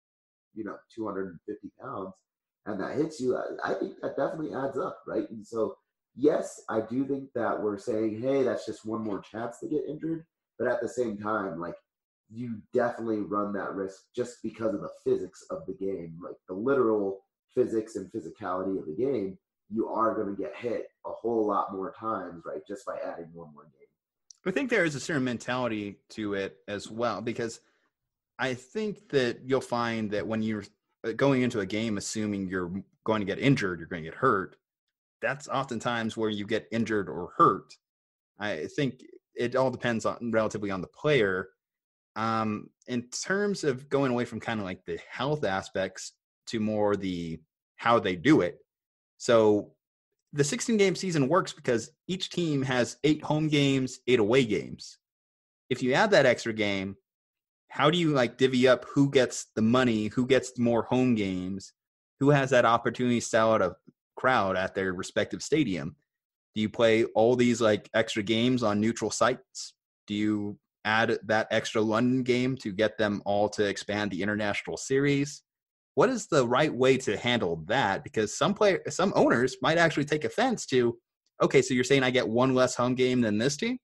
250 pounds, and that hits you, I think that definitely adds up, right? And so, yes, I do think that we're saying, hey, that's just one more chance to get injured. But at the same time, like, you definitely run that risk just because of the physics of the game, like the literal physics and physicality of the game. You are going to get hit a whole lot more times, right, just by adding one more game. I think there is a certain mentality to it as well, because I think that you'll find that when you're going into a game assuming you're going to get injured, you're going to get hurt, that's oftentimes where you get injured or hurt. I think it all depends relatively on the player. In terms of going away from kind of like the health aspects to more the how they do it. So the 16-game season works because each team has 8 home games, 8 away games. If you add that extra game, how do you like divvy up who gets the money, who gets more home games, who has that opportunity to sell out a crowd at their respective stadium? Do you play all these like extra games on neutral sites? Do you add that extra London game to get them all to expand the international series? What is the right way to handle that? Because some owners might actually take offense to, okay, so you're saying I get one less home game than this team?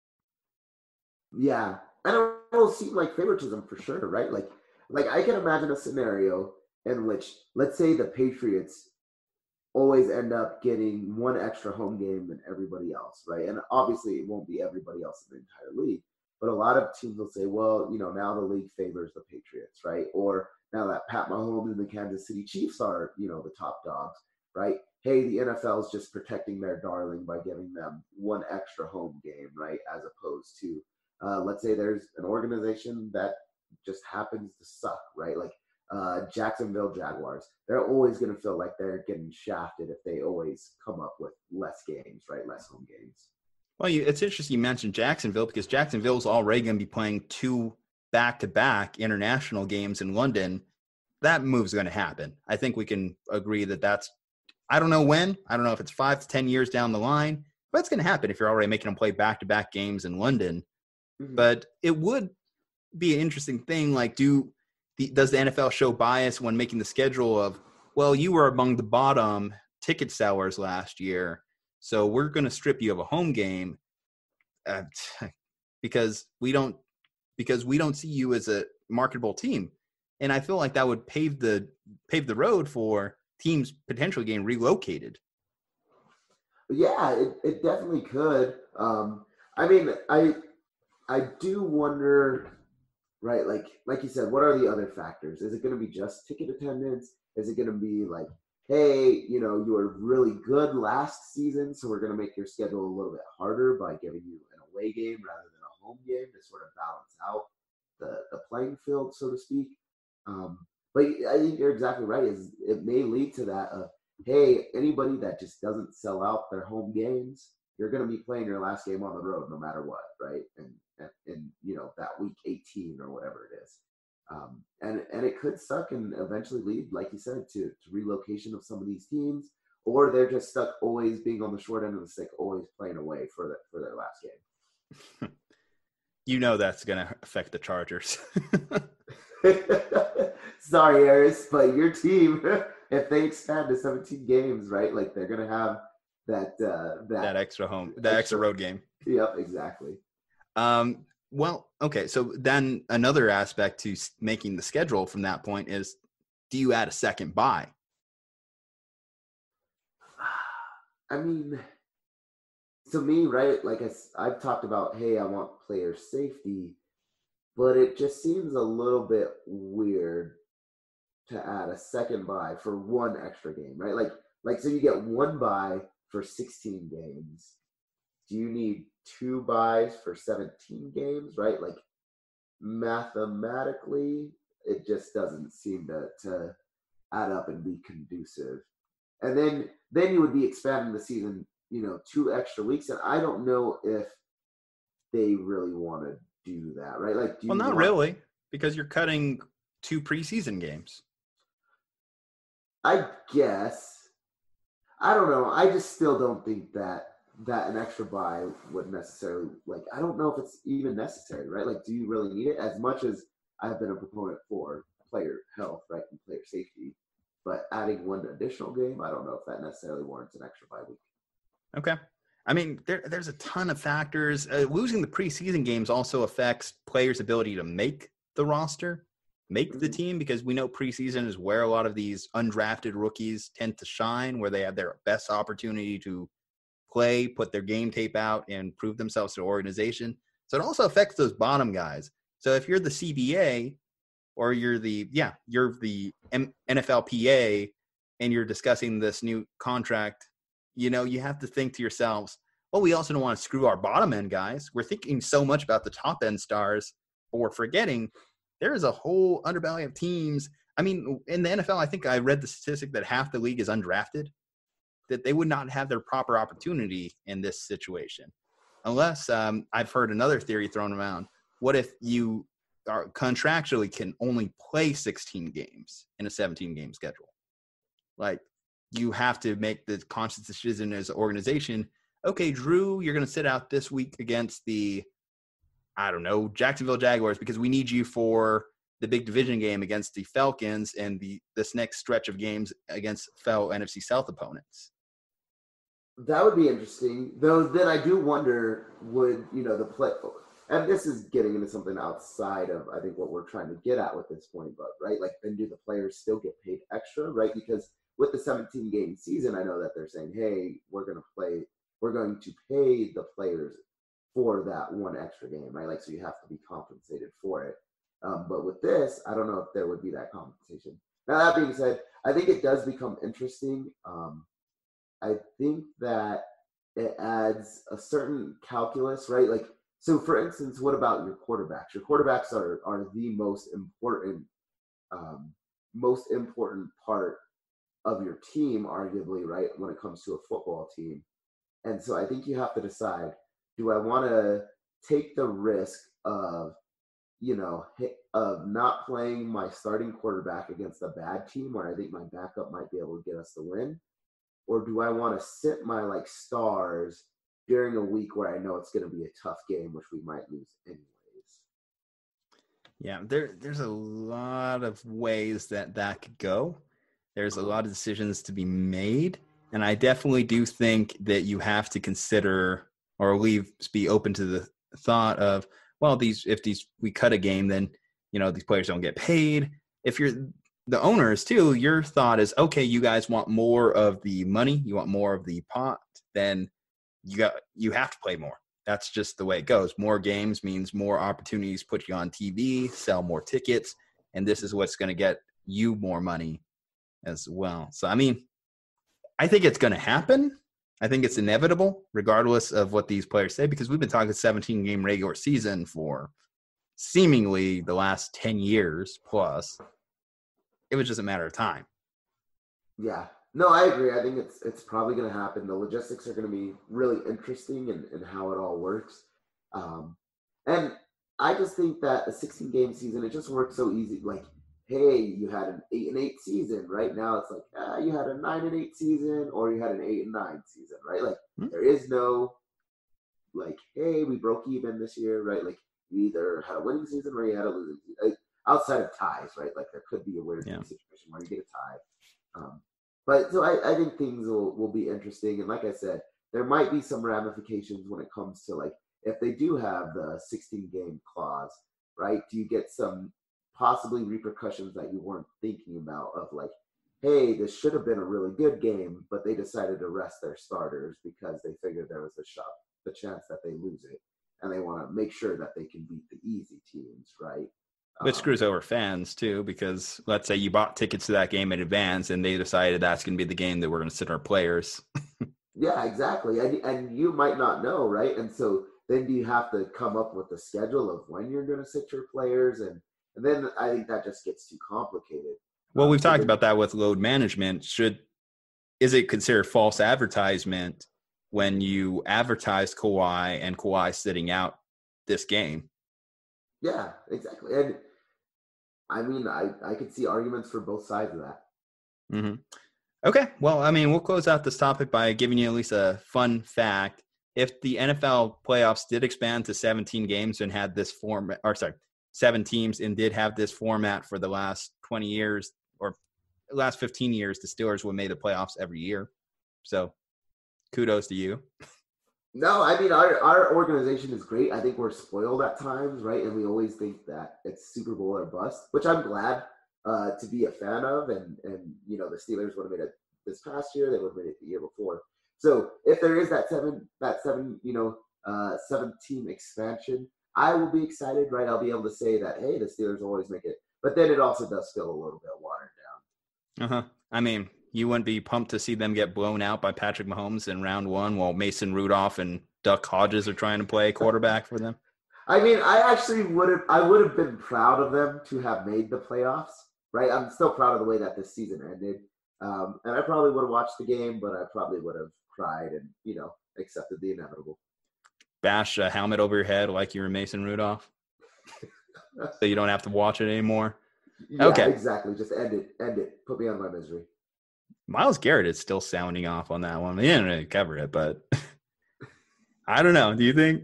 Yeah, and it will seem like favoritism for sure, right? Like I can imagine a scenario in which, let's say, the Patriots always end up getting one extra home game than everybody else, right? And obviously it won't be everybody else in the entire league, but a lot of teams will say, well, now the league favors the Patriots, right? Or now that Pat Mahomes and the Kansas City Chiefs are, the top dogs, right? Hey, the NFL is just protecting their darling by giving them one extra home game, right? As opposed to, let's say there's an organization that just happens to suck, right? Like Jacksonville Jaguars. They're always going to feel like they're getting shafted if they always come up with less games, right? Less home games. Well, it's interesting you mentioned Jacksonville, because Jacksonville's already going to be playing 2 back-to-back international games in London. That move's going to happen. I think we can agree that that's, I don't know when. I don't know if it's 5 to 10 years down the line, but it's going to happen if you're already making them play back-to-back games in London. Mm-hmm. But it would be an interesting thing. Like, does the NFL show bias when making the schedule of, well, you were among the bottom ticket sellers last year, so we're going to strip you of a home game because we don't because we don't see you as a marketable team. And I feel like that would pave the road for teams potentially getting relocated. Yeah, it definitely could. I mean, I do wonder, right? Like you said, what are the other factors? Is it going to be just ticket attendance? Is it going to be like, hey, you were really good last season, so we're going to make your schedule a little bit harder by giving you an away game rather than a home game to sort of balance out the playing field, so to speak. But I think you're exactly right. It may lead to that of, hey, anybody that just doesn't sell out their home games, you're going to be playing your last game on the road no matter what, right? And that week 18 or whatever it is. And it could suck and eventually lead, like you said, to relocation of some of these teams, or they're just stuck always being on the short end of the stick, always playing away for their last game. That's going to affect the Chargers. Sorry, Aris, but your team, if they expand to 17 games, right, like they're going to have that extra road game. Yep, exactly. Well, okay. So then another aspect to making the schedule from that point is, do you add a second bye? I mean, to me, right, like I've talked about, hey, I want player safety, but it just seems a little bit weird to add a second bye for one extra game, right? Like so you get one bye for 16 games. Do you need 2 byes for 17 games, right? Like mathematically, it just doesn't seem to add up and be conducive. And then you would be expanding the season, 2 extra weeks. And I don't know if they really want to do that, right? Like, not really, because you're cutting 2 preseason games. I guess. I don't know. I just still don't think that an extra bye would necessarily, I don't know if it's even necessary, right? Like, do you really need it? As much as I've been a proponent for player health, right, and player safety, but adding one additional game, I don't know if that necessarily warrants an extra bye week. Okay. I mean, there's a ton of factors. Losing the preseason games also affects players' ability to make the roster, make the team, because we know preseason is where a lot of these undrafted rookies tend to shine, where they have their best opportunity to play, put their game tape out, and prove themselves to the organization. So it also affects those bottom guys. So if you're the CBA or you're the NFLPA and you're discussing this new contract, you have to think to yourselves, well, we also don't want to screw our bottom end guys. We're thinking so much about the top end stars, but we're forgetting there is a whole underbelly of teams. I mean, in the NFL, I think I read the statistic that half the league is undrafted, that they would not have their proper opportunity in this situation. Unless I've heard another theory thrown around. What if you contractually can only play 16 games in a 17-game schedule? Like, you have to make the conscious decision as an organization, okay, Drew, you're going to sit out this week against the, Jacksonville Jaguars because we need you for the big division game against the Falcons and this next stretch of games against fellow NFC South opponents. That would be interesting, though. Then I do wonder, would the play? And this is getting into something outside of, I think, what we're trying to get at with this point. But right, like, then do the players still get paid extra, right? Because with the 17-game season, I know that they're saying, hey, we're going to pay the players for that one extra game, right? Like, so you have to be compensated for it. But with this, I don't know if there would be that compensation. Now, that being said, I think it does become interesting. I think that it adds a certain calculus, right? Like, so for instance, what about your quarterbacks? Your quarterbacks are the most important part of your team, arguably, right, when it comes to a football team. And so I think you have to decide, do I want to take the risk of, of not playing my starting quarterback against a bad team where I think my backup might be able to get us the win? Or do I want to sit my stars during a week where I know it's going to be a tough game, which we might lose anyways? Yeah, there's a lot of ways that could go. There's a lot of decisions to be made. And I definitely do think that you have to consider or be open to the thought of, well, we cut a game, then, these players don't get paid. If you're the owners too, your thought is, okay, you guys want more of the money, you want more of the pot, then you have to play more. That's just the way it goes. More games means more opportunities, put you on TV, sell more tickets, and this is what's going to get you more money as well. So, I mean, I think it's going to happen. I think it's inevitable, regardless of what these players say, because we've been talking 17-game regular season for seemingly the last 10 years plus. It was just a matter of time. Yeah. No, I agree. I think it's probably going to happen. The logistics are going to be really interesting in how it all works. And I just think that a 16-game season, it just works so easy. Like, hey, you had an 8-8 season. Right now, it's like, you had a 9-8 season, or you had an 8-9 season, right? Like, there is no, like, hey, we broke even this year, right? Like, you either had a winning season or you had a losing season. Like, outside of ties, right? Like, there could be a weird situation where you get a tie. But so I think things will be interesting. And like I said, there might be some ramifications when it comes to, like, if they do have the 16-game clause, right? Do you get some possibly repercussions that you weren't thinking about of, like, hey, this should have been a really good game, but they decided to rest their starters because they figured there was the chance that they lose it. And they want to make sure that they can beat the easy teams, right? Which screws over fans, too, because let's say you bought tickets to that game in advance and they decided that's going to be the game that we're going to sit our players. Yeah, exactly. And you might not know, right? And so then do you have to come up with a schedule of when you're going to sit your players? And then I think that just gets too complicated. Well, we've talked about that with load management. Is it considered false advertisement when you advertise Kawhi and Kawhi sitting out this game? Yeah, exactly. And I mean, I could see arguments for both sides of that. Mm-hmm. Okay. Well, I mean, we'll close out this topic by giving you at least a fun fact. If the NFL playoffs did expand to 17 games and had this format, 7 teams and did have this format for the last 20 years or last 15 years, the Steelers would make the playoffs every year. So kudos to you. No, I mean, our organization is great. I think we're spoiled at times, right? And we always think that it's Super Bowl or bust, which I'm glad to be a fan of. And the Steelers would have made it this past year. They would have made it the year before. So if there is that seven-team expansion, I will be excited, right? I'll be able to say that, hey, the Steelers always make it. But then it also does feel a little bit watered down. Uh-huh. I mean, you wouldn't be pumped to see them get blown out by Patrick Mahomes in round 1 while Mason Rudolph and Duck Hodges are trying to play quarterback for them? I mean, I would have been proud of them to have made the playoffs, right? I'm still proud of the way that this season ended. And I probably would have watched the game, but I probably would have cried and, accepted the inevitable. Bash a helmet over your head like you were Mason Rudolph so you don't have to watch it anymore. Yeah, okay, exactly. Just end it. Put me out of my misery. Myles Garrett is still sounding off on that one. He didn't really cover it, but I don't know. Do you think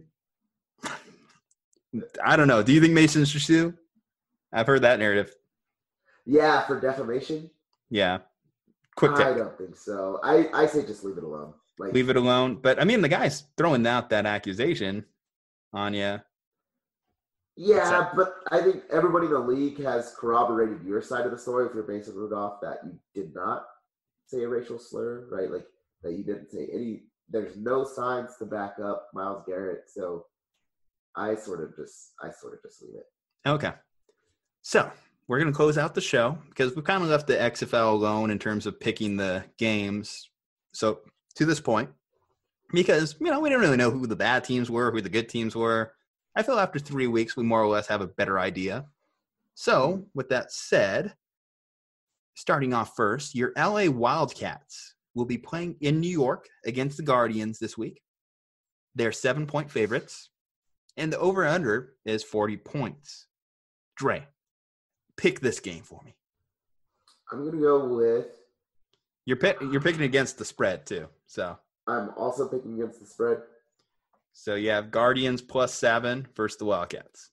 Mason should sue? I've heard that narrative. Yeah, for defamation? Yeah. Quick take. I don't think so. I say just leave it alone. Leave it alone. But, I mean, the guy's throwing out that accusation on you. Yeah, but I think everybody in the league has corroborated your side of the story if you're Mason Rudolph that you did not say a racial slur, right? Like that you didn't say there's no signs to back up Myles Garrett. So I sort of just leave it. Okay. So we're going to close out the show because we kind of left the XFL alone in terms of picking the games. So to this point, because, we didn't really know who the bad teams were, who the good teams were. I feel after 3 weeks, we more or less have a better idea. So with that said, starting off first, your LA Wildcats will be playing in New York against the Guardians this week. They're 7-point favorites, and the over-under is 40 points. Dre, pick this game for me. I'm going to go with... You're picking against the spread, too. So I'm also picking against the spread. So you have Guardians +7 versus the Wildcats.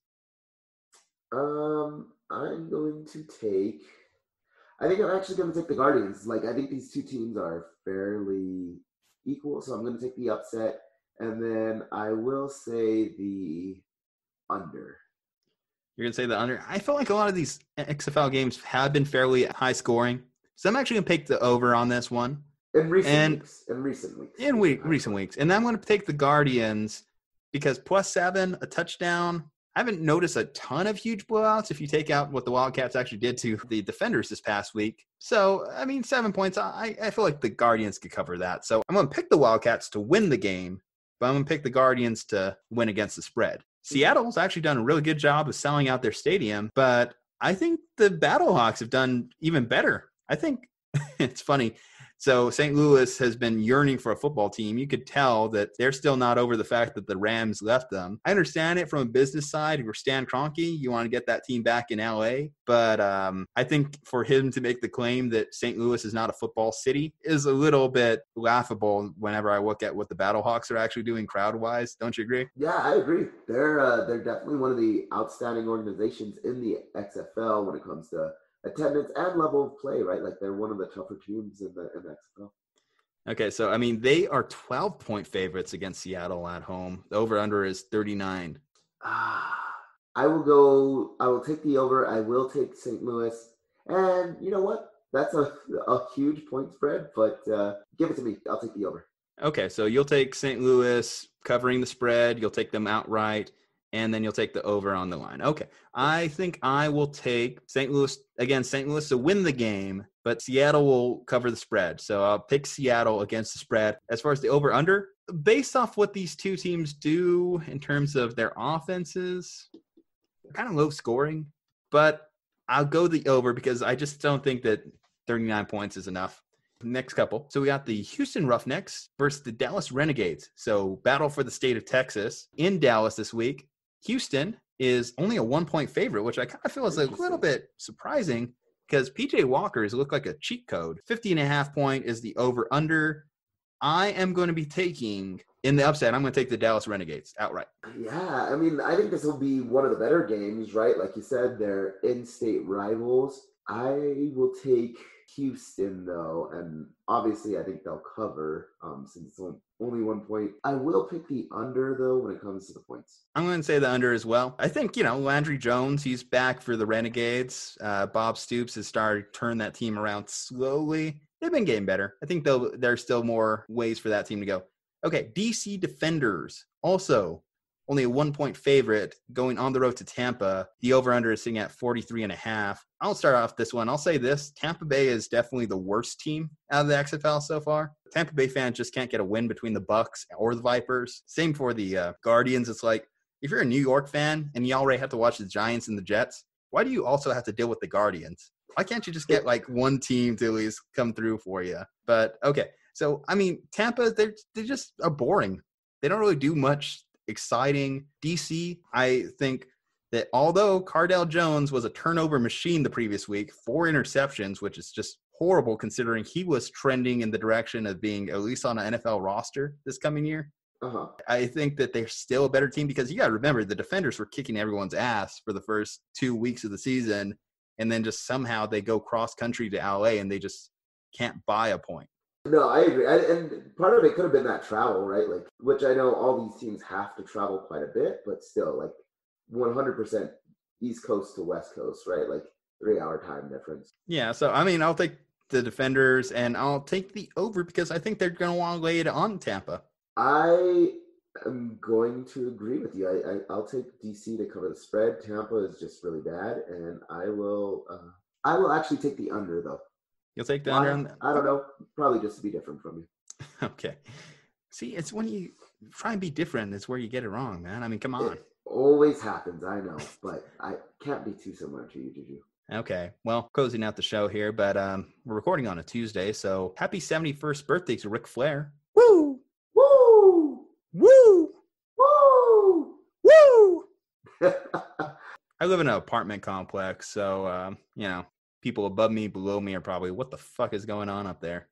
I'm going to take... I think I'm actually going to take the Guardians. I think these two teams are fairly equal, so I'm going to take the upset. And then I will say under. You're going to say the under? I feel like a lot of these XFL games have been fairly high scoring. So I'm actually going to pick the over on this one. In recent weeks. And I'm going to take the Guardians because +7, a touchdown. I haven't noticed a ton of huge blowouts if you take out what the Wildcats actually did to the Defenders this past week. So, 7 points, I feel like the Guardians could cover that. So I'm going to pick the Wildcats to win the game, but I'm going to pick the Guardians to win against the spread. Seattle's actually done a really good job of selling out their stadium, but I think the Battlehawks have done even better. I think it's funny. So St. Louis has been yearning for a football team. You could tell that they're still not over the fact that the Rams left them. I understand it from a business side. If you're Stan Kroenke, you want to get that team back in LA. But I think for him to make the claim that St. Louis is not a football city is a little bit laughable whenever I look at what the Battlehawks are actually doing crowd-wise. Don't you agree? Yeah, I agree. They're definitely one of the outstanding organizations in the XFL when it comes to attendance and level of play, right? Like they're one of the tougher teams in the XFL. Okay, so they are 12-point favorites against Seattle at home. The over/under is 39. I will take the over. I will take St. Louis. And you know what? That's a huge point spread, but give it to me. I'll take the over. Okay, so you'll take St. Louis covering the spread. You'll take them outright. And then you'll take the over on the line. Okay. I think I will take St. Louis to win the game, but Seattle will cover the spread. So I'll pick Seattle against the spread. As far as the over-under, based off what these two teams do in terms of their offenses, kind of low scoring, but I'll go the over because I just don't think that 39 points is enough. Next couple. So we got the Houston Roughnecks versus the Dallas Renegades. So battle for the state of Texas in Dallas this week. Houston is only a 1-point favorite, which I kind of feel is a little bit surprising because PJ Walker's look like a cheat code. 50.5 point is the over/under. I am going to be taking, in the upset, I'm going to take the Dallas Renegades outright. Yeah, I think this will be one of the better games, right? Like you said, they're in-state rivals. I will take Houston, though, and obviously I think they'll cover since it's only 1 point. I will pick the under, though, when it comes to the points. I'm going to say the under as well. I think, Landry Jones, he's back for the Renegades. Bob Stoops has started to turn that team around slowly. They've been getting better. I think there's still more ways for that team to go. Okay, DC Defenders, also only a 1-point favorite going on the road to Tampa. The over-under is sitting at 43.5. I'll start off this one. I'll say this. Tampa Bay is definitely the worst team out of the XFL so far. Tampa Bay fans just can't get a win between the Bucks or the Vipers. Same for the Guardians. It's like, if you're a New York fan and you already have to watch the Giants and the Jets, why do you also have to deal with the Guardians? Why can't you just get like one team to at least come through for you? But okay. So, Tampa, they just are boring. They don't really do much exciting. DC, I think that although Cardale Jones was a turnover machine the previous week, 4 interceptions, which is just horrible considering he was trending in the direction of being at least on an NFL roster this coming year. I think that they're still a better team because you got to remember the Defenders were kicking everyone's ass for the first 2 weeks of the season, and then just somehow they go cross country to LA and they just can't buy a point. No, I agree. And part of it could have been that travel, right? Like, which I know all these teams have to travel quite a bit, but still, like 100% East Coast to West Coast, right? Like 3-hour time difference. Yeah. So, I'll take the Defenders and I'll take the over because I think they're going to want to lay it on Tampa. I am going to agree with you. I'll take DC to cover the spread. Tampa is just really bad, and I will actually take the under, though. You'll take the under? I don't know. Probably just to be different from you. Okay. See, it's when you try and be different, it's where you get it wrong, man. Come on. It always happens, I know, but I can't be too similar to you, Ju-Ju. Okay. Well, closing out the show here, but we're recording on a Tuesday, so happy 71st birthday to Ric Flair. Woo! Woo! Woo! Woo! Woo! I live in an apartment complex, so, people above me, below me are probably, what the fuck is going on up there?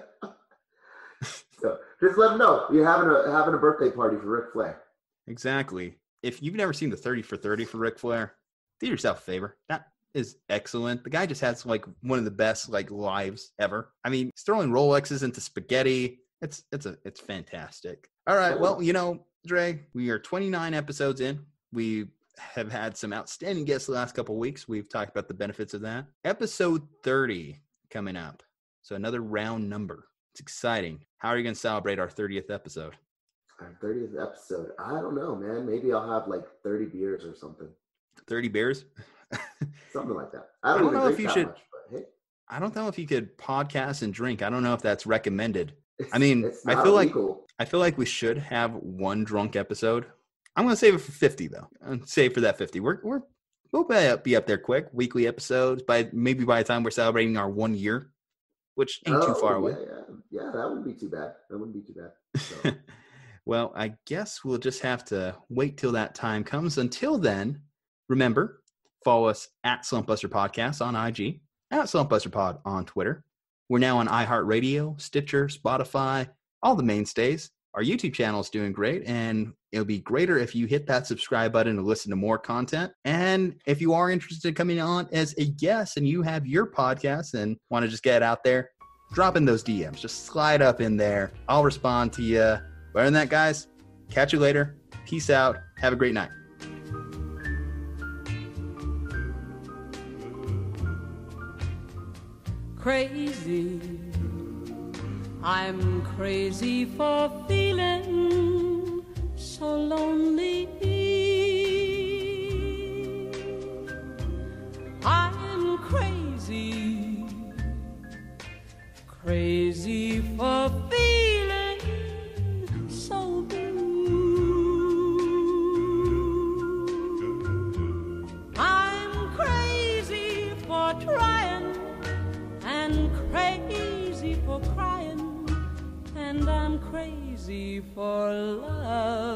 So just let them know you're having a birthday party for Ric Flair. Exactly. If you've never seen the 30 for 30 for Ric Flair, do yourself a favor. That is excellent. The guy just has like one of the best like lives ever. He's throwing Rolexes into spaghetti. It's fantastic. All right. Well, Dre, we are 29 episodes in. We have had some outstanding guests the last couple of weeks. We've talked about the benefits of that. Episode 30 coming up. So another round number. It's exciting. How are you going to celebrate our 30th episode? Our 30th episode. I don't know, man. Maybe I'll have like 30 beers or something. 30 beers? Something like that. I don't know if you should. Much, but hey. I don't know if you could podcast and drink. I don't know if that's recommended. I feel like we should have one drunk episode. I'm going to save it for 50 though. Save for that 50. We'll be up there quick. Weekly episodes maybe by the time we're celebrating our 1 year, which ain't too far away. Yeah, that wouldn't be too bad. So. Well, I guess we'll just have to wait till that time comes. Until then, remember, follow us at Slumpbuster Podcast on IG, at Slumpbuster Pod on Twitter. We're now on iHeartRadio, Stitcher, Spotify, all the mainstays. Our YouTube channel is doing great, and it'll be greater if you hit that subscribe button to listen to more content. And if you are interested in coming on as a guest and you have your podcast and want to just get it out there, drop in those DMs. Just slide up in there. I'll respond to you. But other than that, guys, catch you later. Peace out. Have a great night. Crazy, I'm crazy for feeling so lonely. I'm crazy, crazy for feeling so blue. I'm crazy for trying and crazy for crying, and I'm crazy for love.